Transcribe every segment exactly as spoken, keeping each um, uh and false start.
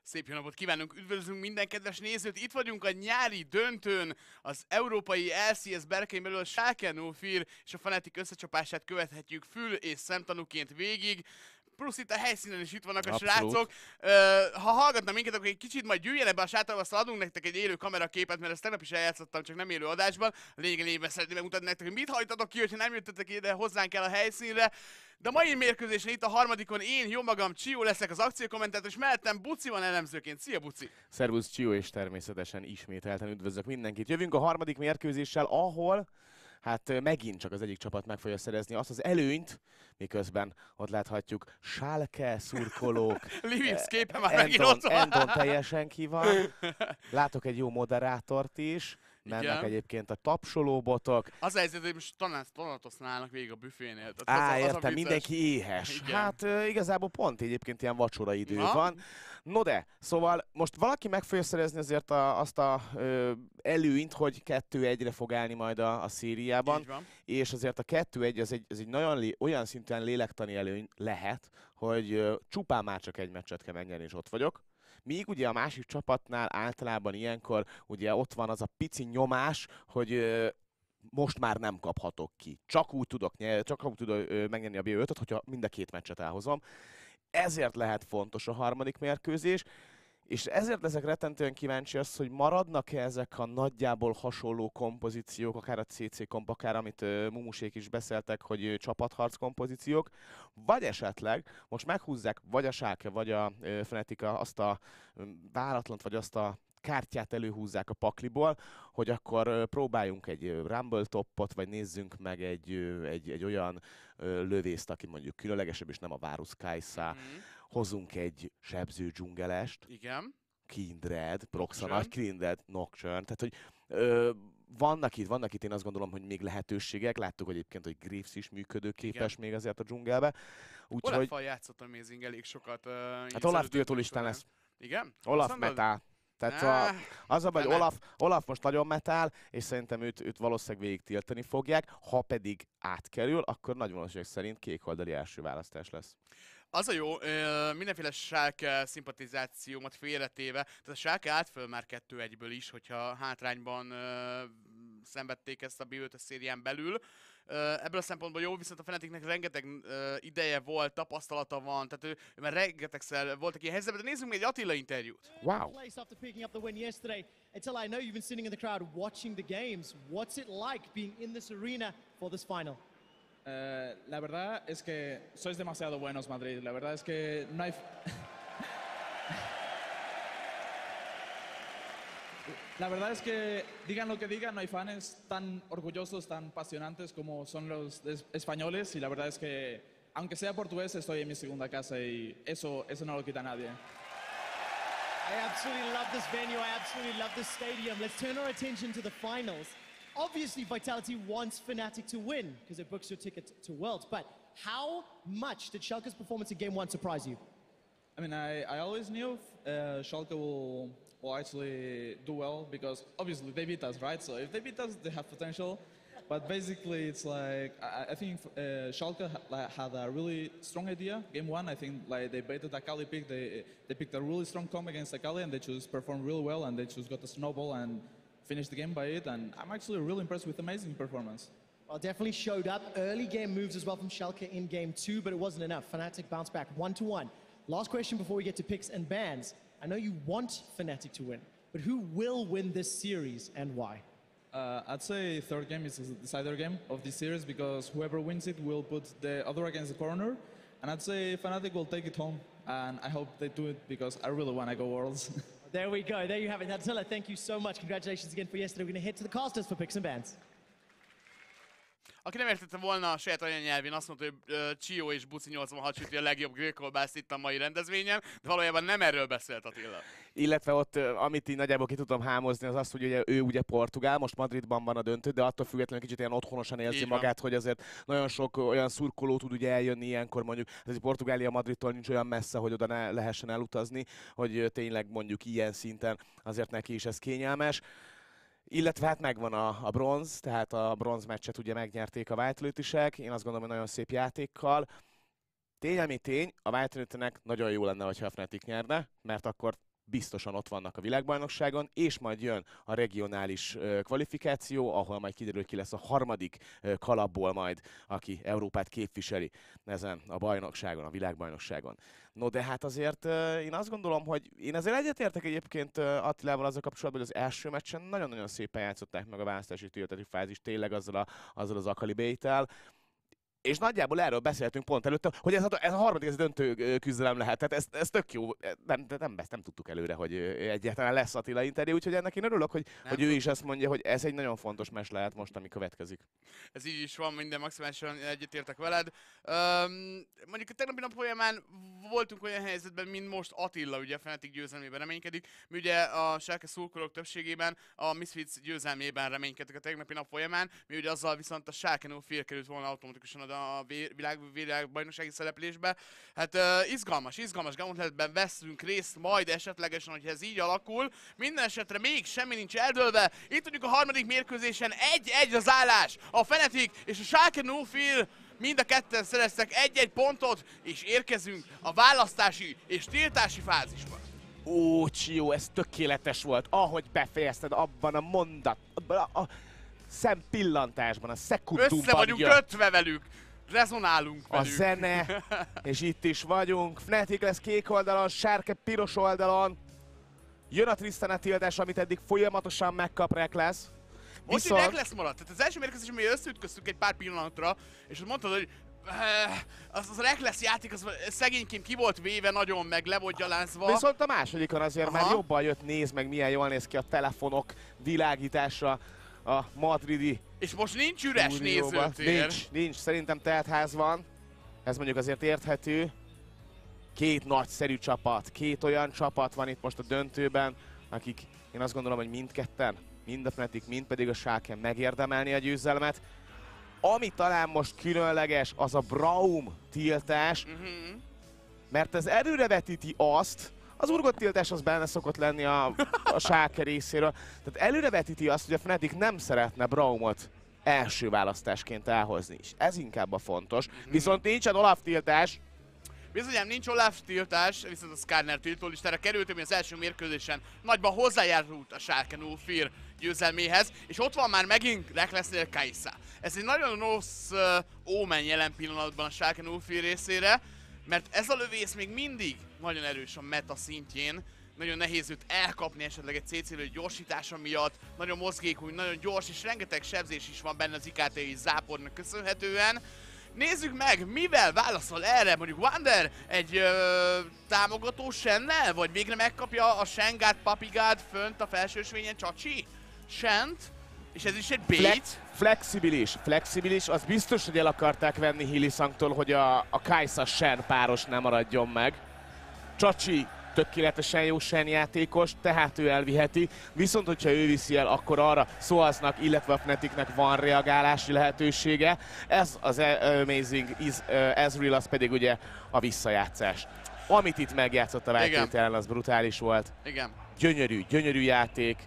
Szép jó napot kívánunk, üdvözlünk minden kedves nézőt! Itt vagyunk a nyári döntőn, az európai el cé es berkein belül a Schalke nulla vier és a Fnatic összecsapását követhetjük fül és szemtanúként végig. Plusz itt a helyszínen is itt vannak a Abszolút. srácok. Uh, ha hallgatna minket, akkor egy kicsit majd gyűjjen ebbe a sátorba, aztán adunk nektek egy élő kameraképet, mert ezt tegnap is eljátszottam, csak nem élő adásban. A lényegében szeretném megmutatni nektek, hogy mit hajtatok ki, hogyha nem jöttetek ide hozzánk el a helyszínre. De a mai mérkőzésen itt a harmadikon én, jó magam, Csió leszek az akciókommentátor, és mellettem Buci van elemzőként. Szia, Buci! Szervusz, Csió, és természetesen ismételten üdvözlök mindenkit. Jövünk a harmadik mérkőzéssel, ahol hát megint csak az egyik csapat meg fogja szerezni azt az előnyt, miközben ott láthatjuk Schalke szurkolók. Lviv képe már megint ott van. Endon teljesen ki van. Látok egy jó moderátort is. Mennek Igen. egyébként a tapsolóbotok. Az a helyzet, hogy most tanátosználnak végig a büfénél. Á, az, az értem, mindenki éhes. Igen. Hát uh, igazából pont egyébként ilyen vacsoraidő Na? van. No de, szóval most valaki meg fogja szerezni azért a, azt a ö, előnyt, hogy kettő egyre fog állni majd a, a szériában. Így van. És azért a kettő egy, ez egy, ez egy nagyon lé, olyan szinten lélektani előny lehet, hogy ö, csupán már csak egy meccset kell megnyerni, és ott vagyok. Míg ugye a másik csapatnál általában ilyenkor ugye ott van az a pici nyomás, hogy ö, most már nem kaphatok ki. Csak úgy tudok, nyer, csak úgy tudok ö, megnyerni a bé ötöt, hogyha mind a két meccset elhozom. Ezért lehet fontos a harmadik mérkőzés, és ezért leszek rettentően kíváncsi az, hogy maradnak-e ezek a nagyjából hasonló kompozíciók, akár a cé cé komp, akár amit uh, Mumusék is beszéltek, hogy uh, csapatharc kompozíciók, vagy esetleg most meghúzzák vagy a Schalke, vagy a uh, Fnatic azt a um, váratlant, vagy azt a kártyát előhúzzák a pakliból, hogy akkor uh, próbáljunk egy uh, Rumble topot, vagy nézzünk meg egy, uh, egy, egy olyan uh, lövészt, aki mondjuk különlegesebb, és nem a Varus Kai'Sa. Mm. Hozunk egy sebző dzsungelest, Igen. Kindred, Proxa Nocturne. nagy Kindred, Nocturne, tehát hogy ö, vannak itt, vannak itt én azt gondolom, hogy még lehetőségek, láttuk hogy egyébként, hogy Graves is működőképes Igen. még azért a dzsungelbe, úgyhogy Olaffal játszott Amazing elég sokat. Uh, hát Olaf tiltó listán lesz. Igen? Olaf Azt mondod? metál. Tehát Ah, a, az a baj, hogy nem. Olaf, Olaf most nagyon metál, és szerintem őt, őt valószínűleg végig tiltani fogják, ha pedig átkerül, akkor nagy valószínűség szerint kékoldali első választás lesz. Az a jó, ö, mindenféle Schalke szimpatizációmat félretéve, tehát a Schalke állt föl már kettő egyből is, hogyha hátrányban ö, szenvedték ezt a bé ötös szérián belül. Ö, ebből a szempontból jó, viszont a Fnaticnek rengeteg ö, ideje volt, tapasztalata van, tehát ő, ő már rengetegszer voltak ilyen helyzetben, de nézzünk meg egy Attila interjút. Wow! Place after picking up the win yesterday. Attila, I know you've been sitting in the crowd watching the games. What's it like being in this arena for this final? Eh, la verdad es que sois demasiado buenos, Madrid. La verdad es que no hay... La verdad es que, digan lo que digan, no hay fans tan orgullosos, tan apasionantes como son los es- españoles. Y la verdad es que, aunque sea portugués, estoy en mi segunda casa y eso, eso no lo quita nadie. I absolutely love this venue. I absolutely love this stadium. Let's turn our attention to the finals. Obviously, Vitality wants Fnatic to win because it books your ticket to Worlds. But how much did Schalke's performance in Game One surprise you? I mean, I, I always knew uh, Schalke will, will actually do well because obviously they beat us, right? So if they beat us, they have potential. But basically, it's like I, I think uh, Schalke ha- like, had a really strong idea. Game one, I think like they baited a Kali pick. They they picked a really strong comp against the Kali, and they just performed really well. And they just got the snowball and finished the game by it. And I'm actually really impressed with amazing performance. Well, definitely showed up. Early game moves as well from Schalke in Game Two, but it wasn't enough. Fnatic bounced back one to one. Last question before we get to picks and bans. I know you want Fnatic to win, but who will win this series and why? Uh, I'd say third game is the decider game of this series because whoever wins it will put the other against the corner. And I'd say Fnatic will take it home. And I hope they do it because I really want to go Worlds. There we go. There you have it. Attila, thank you so much. Congratulations again for yesterday. We're going to head to the casters for picks and bans. Aki nem értette volna a saját anyanyelvén, azt mondta, hogy uh, Csió és Buci nyolcvanhat süti a legjobb grillkolbászt itt a mai rendezvényen, de valójában nem erről beszélt Attila. Illetve ott, ö, amit így nagyjából ki tudtam hámozni, az az, hogy ugye ő ugye portugál, most Madridban van a döntő, de attól függetlenül kicsit ilyen otthonosan érzi Így van. magát, hogy azért nagyon sok olyan szurkoló tud ugye eljönni ilyenkor, mondjuk, ez egy Portugália Madridtól nincs olyan messze, hogy oda ne lehessen elutazni, hogy ö, tényleg mondjuk ilyen szinten azért neki is ez kényelmes. Illetve hát megvan a, a bronz, tehát a bronz meccset ugye megnyerték a Vitality-sek, én azt gondolom, hogy nagyon szép játékkal. Tény, ami tény, a Vitality-nek nagyon jó lenne, hogyha a Fnatic nyerne, mert akkor biztosan ott vannak a világbajnokságon, és majd jön a regionális ö, kvalifikáció, ahol majd kiderül, ki lesz a harmadik ö, kalapból majd, aki Európát képviseli ezen a bajnokságon, a világbajnokságon. No de hát azért ö, én azt gondolom, hogy én azért egyetértek egyébként ö, Attilával azzal kapcsolatban, hogy az első meccsen nagyon-nagyon szépen játszották meg a választási tiltati fázis, tényleg azzal, a, azzal az Akali Bait-tel. És nagyjából erről beszéltünk pont előtte, hogy ez a, ez a harmadik ez döntő küzdelem lehet. Tehát ez, ez tök jó. Nem, nem, ezt nem tudtuk előre, hogy egyáltalán lesz Attila interjú, úgyhogy ennek én örülök, hogy, hogy ő is azt mondja, hogy ez egy nagyon fontos meccs lehet most, ami következik. Ez így is van, minden maximálisan egyetértek veled. Üm, mondjuk a tegnapi nap folyamán voltunk olyan helyzetben, mint most Attila, ugye a Fnatic győzelmében reménykedik. Mi ugye a Schalke szurkolók többségében a Misfits győzelmében reménykedtek a tegnapi nap folyamán. Mi ugye azzal viszont a Schalke null fél került volna automatikusan a világ, világbajnoksági szereplésbe. Hát uh, izgalmas, izgalmas gauntletben veszünk részt majd esetlegesen, hogy ez így alakul. Minden esetre még semmi nincs eldőlve. Itt tudjuk a harmadik mérkőzésen egy-egy az állás. A Fnatic és a Schalke null fél mind a ketten szereztek egy-egy pontot, és érkezünk a választási és tiltási fázisba. Ó, Csió, ez tökéletes volt, ahogy befejezted abban a mondat, abban a, a szempillantásban, a szekundumban. Össze vagyunk kötve velük, rezonálunk velük. A zene, és itt is vagyunk. Fnatic lesz kék oldalon, Schalke piros oldalon. Jön a Tristana tiltás, amit eddig folyamatosan megkap Rekkles. Most Viszont... így Rekkles maradt. Tehát az első mérkőzésen mi összeütköztünk egy pár pillanatra, és mondtad, hogy az, az a Rekkles játék, az szegényként ki volt véve nagyon, meg le volt gyalázva. Viszont a másodikon azért Aha. már jobban jött, nézd meg milyen jól néz ki a telefonok világítása a madridi. És most nincs üres nézőtér. Nincs, nincs, szerintem teltház van. Ez mondjuk azért érthető. Két nagyszerű csapat, két olyan csapat van itt most a döntőben, akik én azt gondolom, hogy mindketten, mind a Fnatic, mind pedig a Schalke megérdemelni a győzelmet. Ami talán most különleges, az a Braum tiltás, uh-huh. mert ez előrevetíti azt, az urgott tiltás az benne szokott lenni a, a Schalke részéről, tehát előrevetíti azt, hogy a Fnatic nem szeretne Braumot első választásként elhozni is. Ez inkább a fontos. Uh-huh. Viszont nincsen Olaf tiltás. Bizonyám nincs Olaf tiltás, viszont a Skarner tiltólistára került, ami az első mérkőzésen nagyban hozzájárult a Schalke null fél győzelméhez, és ott van már megint Rekklesnél Kai'Sa. Ez egy nagyon rossz uh, ómen jelen pillanatban a Schalke null fél részére, mert ez a lövész még mindig nagyon erős a meta szintjén, nagyon nehéz őt elkapni esetleg egy cé cé-lő gyorsítása miatt, nagyon mozgékony, nagyon gyors, és rengeteg sebzés is van benne az i ká té-i zápornak köszönhetően. Nézzük meg, mivel válaszol erre mondjuk Wander egy ö, támogató Shennel, vagy végre megkapja a Shengát, Papigát fönt a felsősvényen Csacsi? Shent? És ez is egy bait? Flex, flexibilis, flexibilis, az biztos, hogy el akarták venni Hylissangtól, hogy a, a Kai'Sa Shen páros nem maradjon meg. Csacsi tökéletesen jó Shen játékos, tehát ő elviheti, viszont hogyha ő viszi el, akkor arra Soaznak, illetve a Fnaticnek van reagálási lehetősége. Ez az Amazing is, uh, Ezreal, az pedig ugye a visszajátszás. Amit itt megjátszott a White az brutális volt. Igen. Gyönyörű, gyönyörű játék.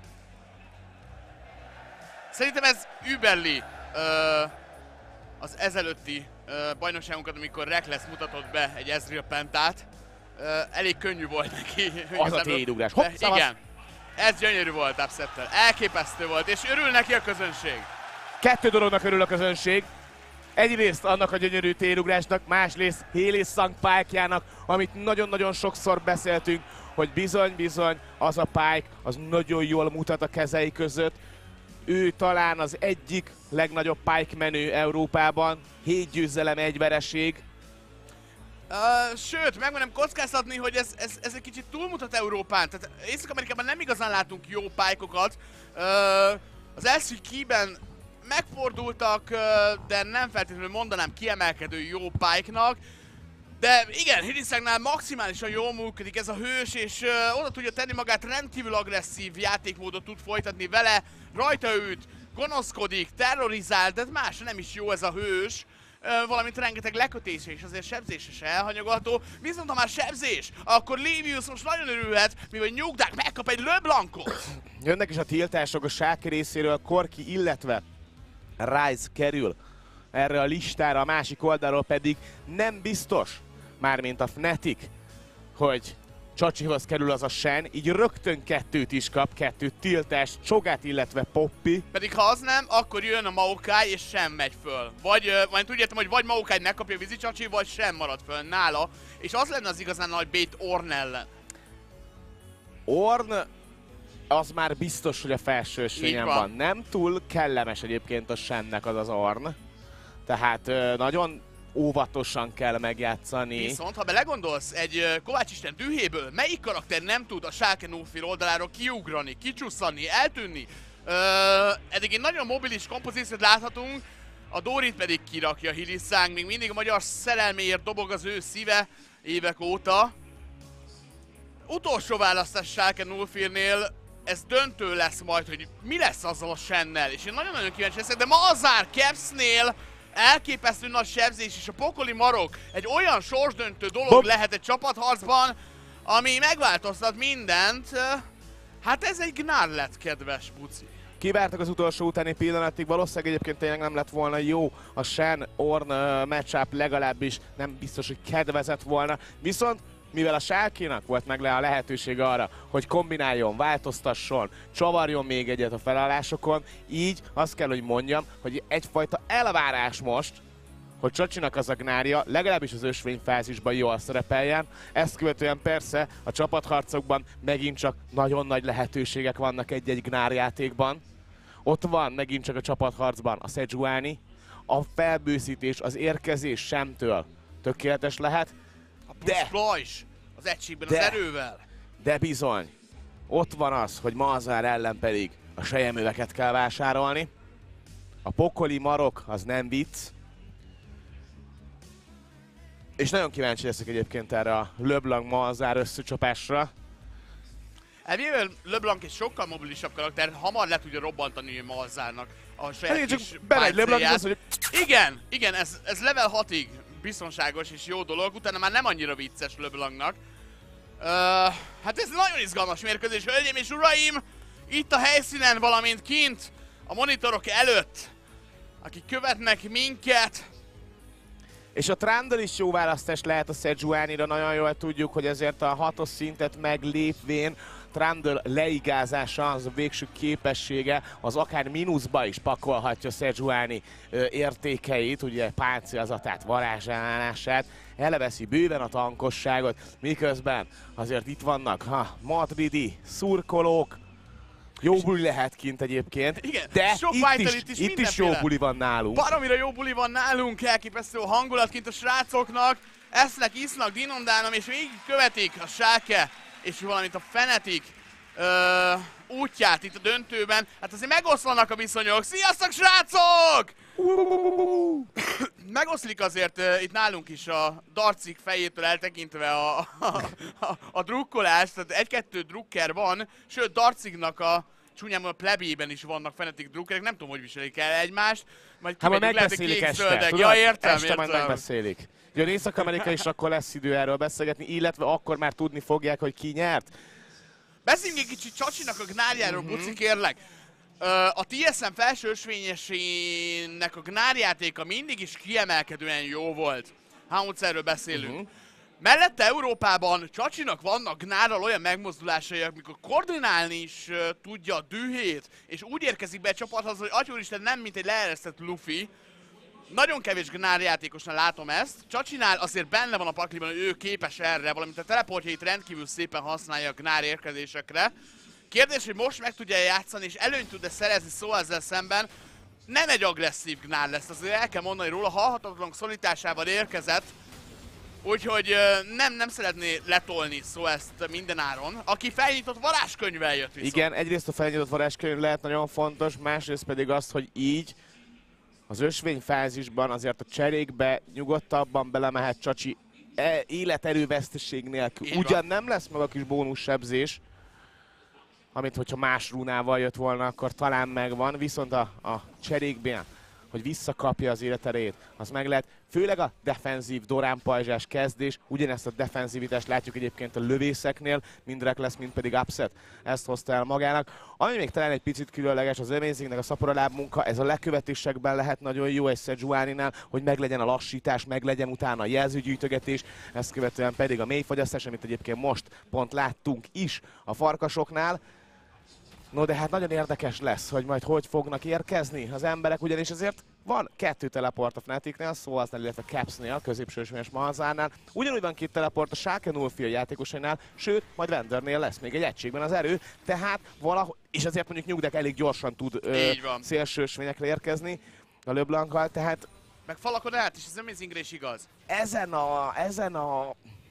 Szerintem ez überli uh, az ezelőtti uh, bajnokságunkat, amikor Rekkles mutatott be egy Ezreal pentát. Uh, elég könnyű volt neki. Az a tédugrás. Igen, ez gyönyörű volt upsettel. Elképesztő volt, és örül neki a közönség. Kettő dolognak örül a közönség. Egyrészt annak a gyönyörű térugrásnak, másrészt Hylissang pike-jának, amit nagyon-nagyon sokszor beszéltünk, hogy bizony-bizony az a pike, az nagyon jól mutat a kezei között. Ő talán az egyik legnagyobb pike menő Európában. Hét győzelem, egy vereség. Uh, sőt, megmerem kockáztatni, hogy ez, ez, ez egy kicsit túlmutat Európán. Tehát Észak-Amerikában nem igazán látunk jó pályokat. Uh, az el cé Key-ben megfordultak, uh, de nem feltétlenül mondanám kiemelkedő jó pálynak. De igen, Hylissangnál maximálisan jól működik ez a hős, és uh, oda tudja tenni magát, rendkívül agresszív játékmódot tud folytatni vele. Rajta őt gonoszkodik, terrorizál, de másra nem is jó ez a hős. Uh, valamint rengeteg lekötése és azért sebzése se elhanyagató. Viszont ha már sebzés, akkor Livius most nagyon örülhet, mivel Nyugdák megkap egy LeBlancot. Jönnek is a tiltások a Schalke részéről, Corki, illetve Ryze kerül erre a listára, a másik oldalról pedig nem biztos, mármint a Fnatic, hogy Csacsihoz kerül az a Shen, így rögtön kettőt is kap, kettőt tiltást, Csogát, illetve Poppy. Pedig ha az nem, akkor jön a Maokai és sem megy föl. Vagy, majd úgy értem, hogy vagy Maokai megkapja a vízi Csacsi, vagy sem marad föl nála. És az lenne az igazán nagy bait Ornn ellen. Ornn az már biztos, hogy a felső ösvényen van. van. Nem túl kellemes egyébként a Shennek az az Ornn. Tehát ö, nagyon óvatosan kell megjátszani. Viszont, ha belegondolsz, egy uh, Kovács Isten dühéből melyik karakter nem tud a Schalke null vier oldaláról kiugrani, kicsusszani, eltűnni? Uh, eddig egy nagyon mobilis kompozíciót láthatunk, a Dorit pedig kirakja Hiliszánk, még mindig a magyar szerelméért dobog az ő szíve évek óta. Utolsó választás Schalke null vier-nél, ez döntő lesz majd, hogy mi lesz azzal a Shennel, és én nagyon-nagyon kíváncsi leszek, de Malzahar Capsnél elképesztő nagy sebzés, és a pokoli marok egy olyan sorsdöntő dolog Bob. lehet egy csapatharcban, ami megváltoztat mindent. Hát ez egy Gnár lett, kedves buci. Kivártak az utolsó utáni pillanatig, valószínűleg egyébként tényleg nem lett volna jó a Shen-Ornn uh, matchup, legalábbis nem biztos, hogy kedvezett volna. Viszont mivel a Schalke-nak volt meg le a lehetőség arra, hogy kombináljon, változtasson, csavarjon még egyet a felállásokon, így azt kell, hogy mondjam, hogy egyfajta elvárás most, hogy Csacsinak az a Gnárja legalábbis az ösvényfázisban jól szerepeljen. Ezt követően persze a csapatharcokban megint csak nagyon nagy lehetőségek vannak egy-egy Gnár játékban. Ott van megint csak a csapatharcban a Sejuani, a felbőszítés, az érkezés semtől tökéletes lehet. De is az egységben, de, az erővel. De bizony, ott van az, hogy Malzahar ellen pedig a selyemöveket kell vásárolni. A pokoli marok az nem vicc. És nagyon kíváncsi leszek egyébként erre a LeBlanc-Malzahar összecsapásra. Elvével LeBlanc egy sokkal mobilisabb karakter, hamar le tudja robbantani Malzahárnak a saját Hát, kis csak belegy LeBlanc, az, hogy... Igen, igen, ez, ez level hatig biztonságos és jó dolog, utána már nem annyira vicces LeBlancnak. Uh, hát ez nagyon izgalmas mérkőzés, hölgyeim és uraim! Itt a helyszínen, valamint kint, a monitorok előtt, akik követnek minket. És a Trundle is jó választás lehet a Sejuanira, nagyon jól tudjuk, hogy ezért a hatos szintet meglépvén Trundle leigázása, az a végső képessége, az akár mínuszba is pakolhatja Sejuani értékeit, ugye páncélzatát, varázsellenállását, elveszi bőven a tankosságot, miközben azért itt vannak ha, madridi szurkolók, jó buli lehet kint egyébként, igen, de sok itt, is, is, itt is jó buli van nálunk. Baromira jó buli van nálunk, elképesztő a hangulat kint a srácoknak, esznek, isznak, dinondánom, és végig követik a Schalke, és valamint a Fnatic ö, útját itt a döntőben. Hát azért megoszlanak a viszonyok. Sziasztok, srácok! Megoszlik azért uh, itt nálunk is a darcik fejétől eltekintve a, a, a, a drukkolás, tehát egy-kettő drukker van, sőt darciknak a csúnyán a plebében is vannak Fnatic drukkerek, nem tudom, hogy viselik el egymást. Majd hát majd lehet, megbeszélik este, ja, értem, este értem. majd megbeszélik. Jön Észak-Amerika is, akkor lesz idő erről beszélgetni, illetve akkor már tudni fogják, hogy ki nyert. Beszéljünk egy kicsit Csacsinak a Gnárjáról, mm-hmm. Buci, kérlek. A té es em felső ösvényesének a Gnárjátéka mindig is kiemelkedően jó volt. Hámódszerről beszélünk. Mm-hmm. Mellette Európában Csacsinak vannak Gnárral olyan megmozdulásai, amikor koordinálni is uh, tudja a dühét, és úgy érkezik be a csapathoz, hogy atyúristen nem mint egy leeresztett Luffy. Nagyon kevés Gnár játékosnál látom ezt. Csacsinál azért benne van a pakliban, hogy ő képes erre, valamint a teleportjait rendkívül szépen használja a Gnár érkezésekre. Kérdés, hogy most meg tudja játszani, és előnyt tud-e szerezni szó ezzel szemben. Nem egy agresszív Gnár lesz, azért el kell mondani róla, halhatatlanok szorításával érkezett. Úgyhogy nem, nem szeretné letolni szó ezt mindenáron. Aki felnyitott varázskönyvvel jött viszont. Igen, egyrészt a felnyitott varázskönyv lehet nagyon fontos, másrészt pedig az, hogy így az ösvényfázisban azért a cserékbe nyugodtabban belemehet Csacsi e életerőveszteség nélkül. Így Ugyan van. nem lesz meg a kis bónuszsebzés, amit hogyha más rúnával jött volna, akkor talán megvan, viszont a, a cserékben hogy visszakapja az életerét, az meg lehet. Főleg a defenzív Dorán pajzsás kezdés, ugyanezt a defenzivitást látjuk egyébként a lövészeknél, mind Reckless, mind pedig Upset. Ezt hozta el magának. Ami még talán egy picit különleges, az Amazingnek a szaporaláb munka, ez a lekövetésekben lehet nagyon jó egy Sejuani-nál, hogy meglegyen a lassítás, meglegyen utána a jelzőgyűjtögetés, ezt követően pedig a mélyfogyasztás, amit egyébként most pont láttunk is a farkasoknál. No, de hát nagyon érdekes lesz, hogy majd hogy fognak érkezni az emberek, ugyanis ezért van kettő teleport a Fnaticnél, Soulsnál, illetve Capsnél, a középső ösvényes Malzárnál. Ugyanúgy van két teleport a Schalke nulla Field játékosainál, sőt, majd Vendernél lesz még egy egységben az erő, tehát valahogy, és azért mondjuk Nyugdek elég gyorsan tud ö, szélső ösvényekre érkezni a LeBlanc-kal, tehát... Meg falakon át is, ez Amazingre is igaz. Ezen a... ezen a...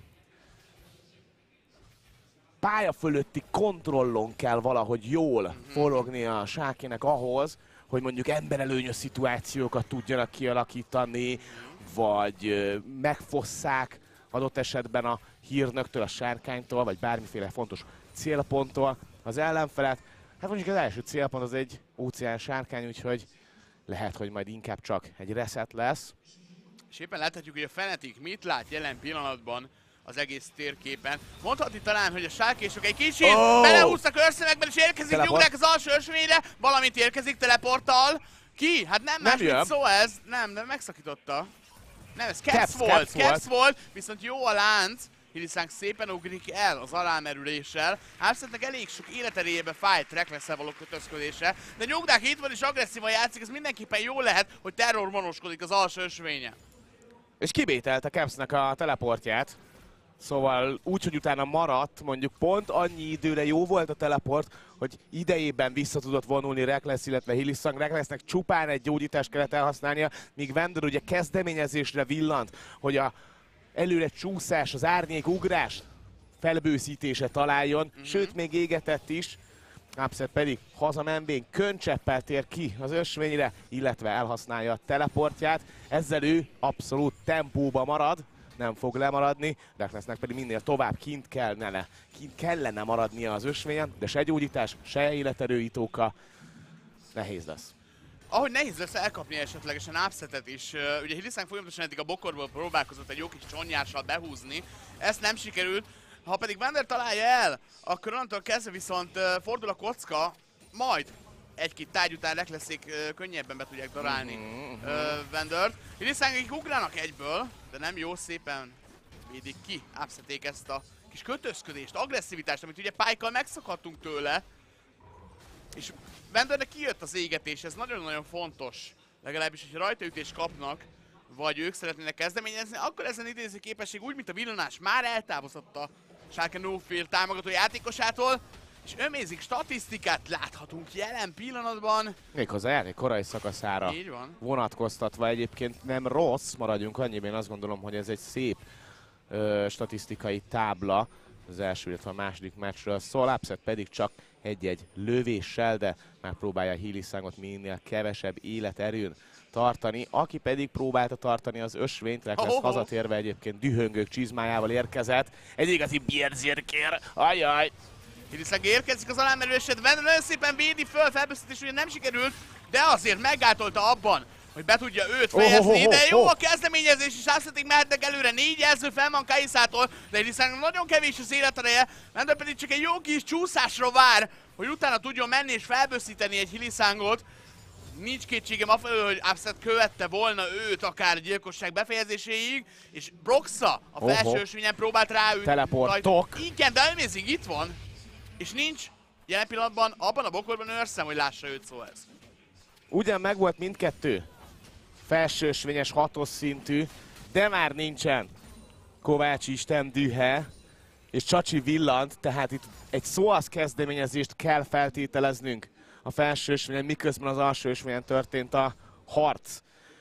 pálya fölötti kontrollon kell valahogy jól mm-hmm. forogni a Schalkének ahhoz, hogy mondjuk emberelőnyös szituációkat tudjanak kialakítani, vagy ö, megfosszák adott esetben a hírnöktől, a sárkánytól, vagy bármiféle fontos célponttól az ellenfelet. Hát mondjuk az első célpont az egy óceán sárkány, úgyhogy lehet, hogy majd inkább csak egy reset lesz. És éppen láthatjuk, hogy a Fnatic mit lát jelen pillanatban az egész térképen. Mondhatni talán, hogy a sárkésok egy kicsit oh! belehúztak őrszemekben, és érkezik Nyugdek az alsó ösvényre, valamint érkezik teleporttal. Ki? Hát nem, nem más, mint szó ez. Nem, de megszakította. Nem, ez Caps, Caps volt, Caps, Caps volt. volt, viszont jó a lánc. Hiliszánk szépen ugrik el az alámerüléssel. Upsetnek elég sok életeréjébe fájt Reckless-szel való kötözködése, de Nyugdák itt van és agresszívan játszik, ez mindenképpen jó lehet, hogy terror monoskodik az alsó ösvénye. És kibételt a Capsnek a teleportját. Szóval úgy, hogy utána maradt, mondjuk pont annyi időre jó volt a teleport, hogy idejében vissza tudott vonulni Reckless, illetve Hiliszang. Recklessnek csupán egy gyógyítást kellett elhasználnia, míg Vander ugye kezdeményezésre villant, hogy a előre csúszás, az árnyék ugrás felbőszítése találjon, mm-hmm. sőt még égetett is. Upset pedig hazamenvén köncseppel tér ki az ösvényre, illetve elhasználja a teleportját. Ezzel ő abszolút tempóba marad, nem fog lemaradni, Recklessnek pedig minél tovább kint kellene, kint kellene maradnia az ösvényen, de se gyógyítás, se életerőítóka nehéz lesz. Ahogy nehéz lesz elkapni esetlegesen Upsetet is, ugye Hiliszánk folyamatosan eddig a bokorból próbálkozott egy jó kis csonnyással behúzni, ezt nem sikerült, ha pedig Vander találja el, akkor onnantól kezdve viszont fordul a kocka, majd egy-két tárgy után Recklessék könnyebben be tudják darálni mm-hmm. Vandert. Hiliszánkig ugrálnak egyből, de nem jó, szépen védik ki Upseték ezt a kis kötözködést, agresszivitást, amit ugye Pike-kal megszokhattunk tőle. És Vandernek kijött az égetés, ez nagyon-nagyon fontos. Legalábbis, hogyha rajtaütést kapnak, vagy ők szeretnének kezdeményezni, akkor ezen idéző képesség úgy, mint a villanás már eltávozott a Schalke nulla Field támogató játékosától, és Amazing statisztikát láthatunk jelen pillanatban. Méghozzá játék korai szakaszára így van. Vonatkoztatva egyébként nem rossz, maradjunk annyiban, én azt gondolom, hogy ez egy szép ö, statisztikai tábla az első, illetve a második meccsről szól. Upset pedig csak egy-egy lövéssel, de megpróbálja a Hilisangot minél kevesebb életerőn tartani, aki pedig próbálta tartani az ösvényt, Reckless oh, oh. hazatérve egyébként dühöngők csizmájával érkezett. Egy igazi bierzirkér, ajaj! Hiliszang érkezik az alámerülésed, Vander nagyon szépen védi föl, felbeszélés ugye nem sikerült, de azért meggátolta abban, hogy be tudja őt fejezni, oh, oh, oh, de jó oh. a kezdeményezés, és Upsetig mehetnek előre, négy jelző fel van Kaiszától, de Hiliszang nagyon kevés az életereje, Vander pedig csak egy jó kis csúszásra vár, hogy utána tudjon menni és felbőszíteni egy Hilisangot. Nincs kétségem afelől, hogy Upset követte volna őt akár a gyilkosság befejezéséig, és Broxa a felső ösvényen próbált ráütni. Teleportok. Igen, de Amazing itt van, és nincs jelen pillanatban abban a bokorban őrszem, hogy lássa őt, szó ez. Ugyan megvolt mindkettő felső ösvényes hatos szintű, de már nincsen Kovács Isten dühe, és Csacsi villant, tehát itt egy Soaz kezdeményezést kell feltételeznünk a felső ösvényen, miközben az alsó ösvényen történt a harc.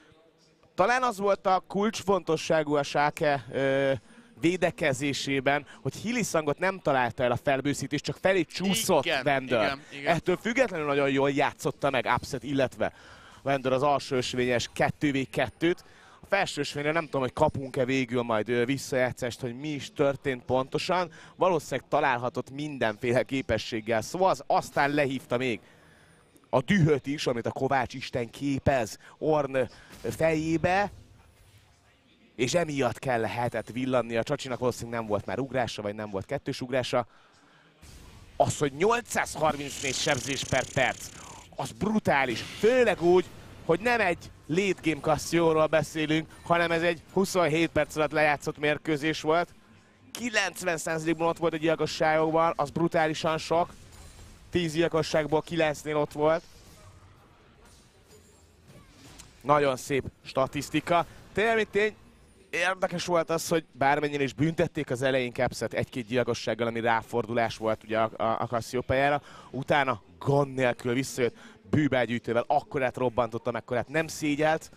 Talán az volt a kulcsfontosságú a Schalke ö, védekezésében, hogy Hilisangot nem találta el a felbőszítést, csak felé csúszott igen, Vander. Igen, igen. Ettől függetlenül nagyon jól játszotta meg Upset, illetve Vander az alsó ösvényes kettő vé kettőt. A felső ösvényre nem tudom, hogy kapunk-e végül majd visszajátszást, hogy mi is történt pontosan. Valószínűleg találhatott mindenféle képességgel, szóval az aztán lehívta még a dühöt is, amit a Kovács Isten képez Orn fejébe, és emiatt kell lehetett villanni. A Csacsinak valószínűleg nem volt már ugrása, vagy nem volt kettős ugrása. Az, hogy nyolcszázharmincnégy sebzés per perc, az brutális. Főleg úgy, hogy nem egy late game Cassio-ról beszélünk, hanem ez egy huszonhét perc alatt lejátszott mérkőzés volt. kilencven százalékban ott volt a gyilkosságokban, az brutálisan sok. tíz gyilkosságból kilencnél ott volt. Nagyon szép statisztika. Tényleg tény, érdekes volt az, hogy bármennyire is büntették az elején Capset egy-két gyilkossággal, ami ráfordulás volt ugye a, a, a Cassiopeia-ra. Utána gond nélkül visszajött bűbelgyűjtővel, akkorát robbantott, amekkorát nem szégyelt.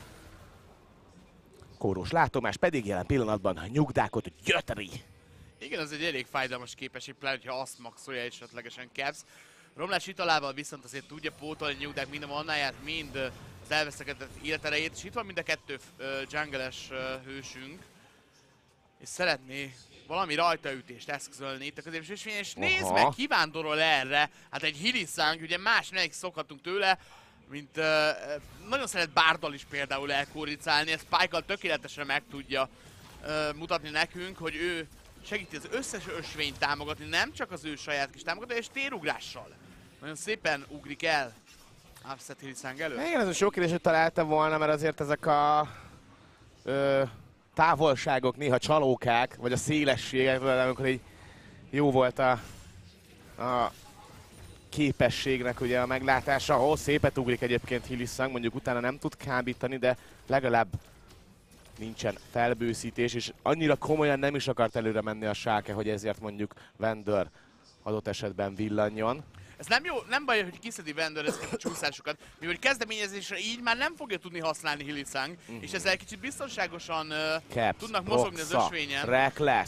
Kórós látomás pedig jelen pillanatban nyugdákot gyötri. Igen, az egy elég fájdalmas képesség, pláne, hogyha azt maxolja esetlegesen Caps. Romlás italával viszont azért tudja pótolni nyugdák mind a mannáját, mind az elvesztegetett életerejét, és itt van mind a kettő uh, jungle-es uh, hősünk, és szeretné valami rajtaütést eszközölni itt a középső ösvényen, és nézd meg, kivándorol erre, hát egy Hylissang, ugye más nekik szokhatunk tőle, mint uh, nagyon szeret Bárdal is például elkóricálni, ezt Spike-kal tökéletesen meg tudja uh, mutatni nekünk, hogy ő segíti az összes ösvényt támogatni, nem csak az ő saját kis támogató, és térugrással. Nagyon szépen ugrik el Upset Hylissang előtt. Igen, ez a sok kérdés, hogy találtam volna, mert azért ezek a ö, távolságok néha csalókák, vagy a szélességek, amikor így jó volt a, a képességnek ugye a meglátása, ahol szépet ugrik egyébként Hylissang, mondjuk utána nem tud kábítani, de legalább nincsen felbőszítés, és annyira komolyan nem is akart előre menni a Schalke, hogy ezért mondjuk Vendor adott esetben villanjon. Ez nem jó, nem baj, hogy kiszedi Vendor ezeket a csúszásokat, mivel kezdeményezésre így már nem fogja tudni használni Hylissang, uh-huh. és ezzel kicsit biztonságosan uh, Caps, tudnak mozogni az ösvényen. Reckless.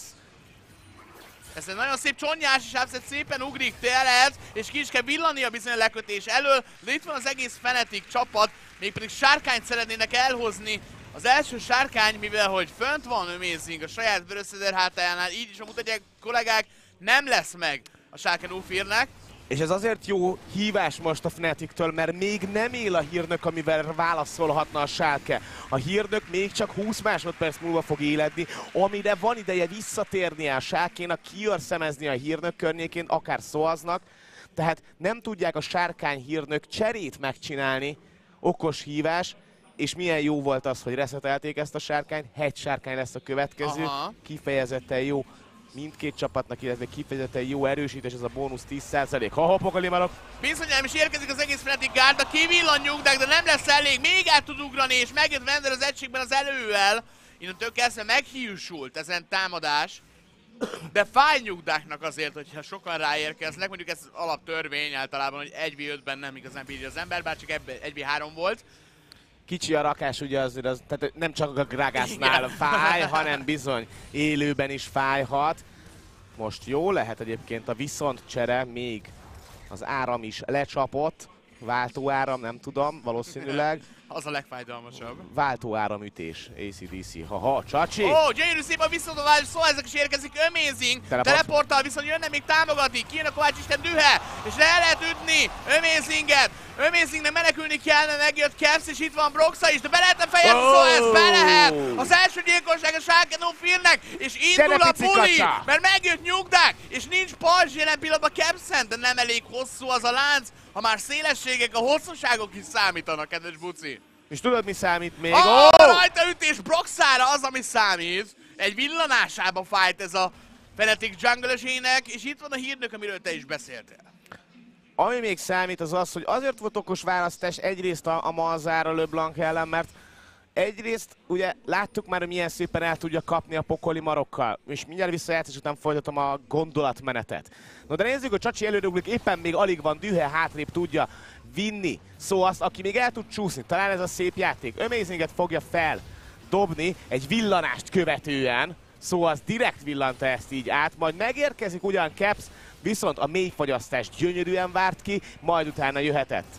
Ez egy nagyon szép csonyás, és Upset szépen ugrik teret, és ki is kell villanni a bizony lekötés elől, de itt van az egész Fnatic csapat, mégpedig sárkányt szeretnének elhozni. Az első sárkány, mivel hogy fönt van Amazing a saját vörösszeder hátájánál, így is a mutatják kollégák, nem lesz meg a Schalke null vier-nek. És ez azért jó hívás most a Fnatic-től, mert még nem él a hírnök, amivel válaszolhatna a Schalke. A hírnök még csak húsz másodperc múlva fog éledni, amire van ideje visszatérnie a Schalkénak, kiőrszemezni a hírnök környékén, akár Soaznak. Tehát nem tudják a sárkány hírnök cserét megcsinálni, okos hívás, és milyen jó volt az, hogy reszetelték ezt a sárkányt, hegy sárkány lesz a következő, aha. Kifejezetten jó mindkét csapatnak, illetve kifejezetten jó erősítés, ez a bónusz tíz százalék. Ha Pokalimarok! Bizonyám is érkezik az egész Fnatic Guard, kivillan nyugdák, de nem lesz elég, még át tud ugrani, és megjött Vendor az egységben az elővel. Innentől kezdve meghiúsult ezen támadás, de fáj nyugdáknak azért, hogyha sokan ráérkeznek, mondjuk ez alaptörvény általában, hogy egy vé ötben nem igazán bírja az ember, bár csak egy vé három volt. Kicsi a rakás, ugye azért az, tehát nem csak a Gragasnál fáj, hanem bizony élőben is fájhat. Most jó lehet egyébként a viszontcsere, még az áram is lecsapott. Váltóáram, nem tudom, valószínűleg. Az a legfájdalmasabb. Váltóáramütés, á cé dé cé. Ha-ha, Csacsi! Ó, oh, gyönyörű szép a visszatovás, szóval ezek is érkezik, Amazing! Teleport. Teleporttal viszont jönne még támogatni, kijön a Kovács Isten dühe, és le lehet ütni Amazinget! Amazingnek menekülni kellene, megjött Caps, és itt van Broxa is, de be lehetne fejezni, oh! Szóval ez be lehet! Az első gyilkosság a Schalke null vier-nek, és indul a buli, mert megjött nyugdák, és nincs pajzs jelen pillanatban Capsen, de nem elég hosszú az a lánc, ha már szélességek, a hosszúságok is számítanak, kedves buci. És tudod, mi számít még? Oh, oh! rajta ütés Broxára az, ami számít. Egy villanásába fájt ez a Fnatic jungle-ösének, és itt van a hírnök, amiről te is beszéltél. Ami még számít az az, hogy azért volt okos választás egyrészt a, a Malzára LeBlanc ellen, mert egyrészt ugye láttuk már, hogy milyen szépen el tudja kapni a pokoli marokkal, és mindjárt visszajátszás után folytatom a gondolatmenetet. No de nézzük, hogy Csacsi előruglik, éppen még alig van dühe, hátrébb tudja vinni Soazt, aki még el tud csúszni, talán ez a szép játék. Amazinget fogja fel dobni egy villanást követően, Soaz direkt villanta ezt így át, majd megérkezik ugyan Caps, viszont a mélyfagyasztást gyönyörűen várt ki, majd utána jöhetett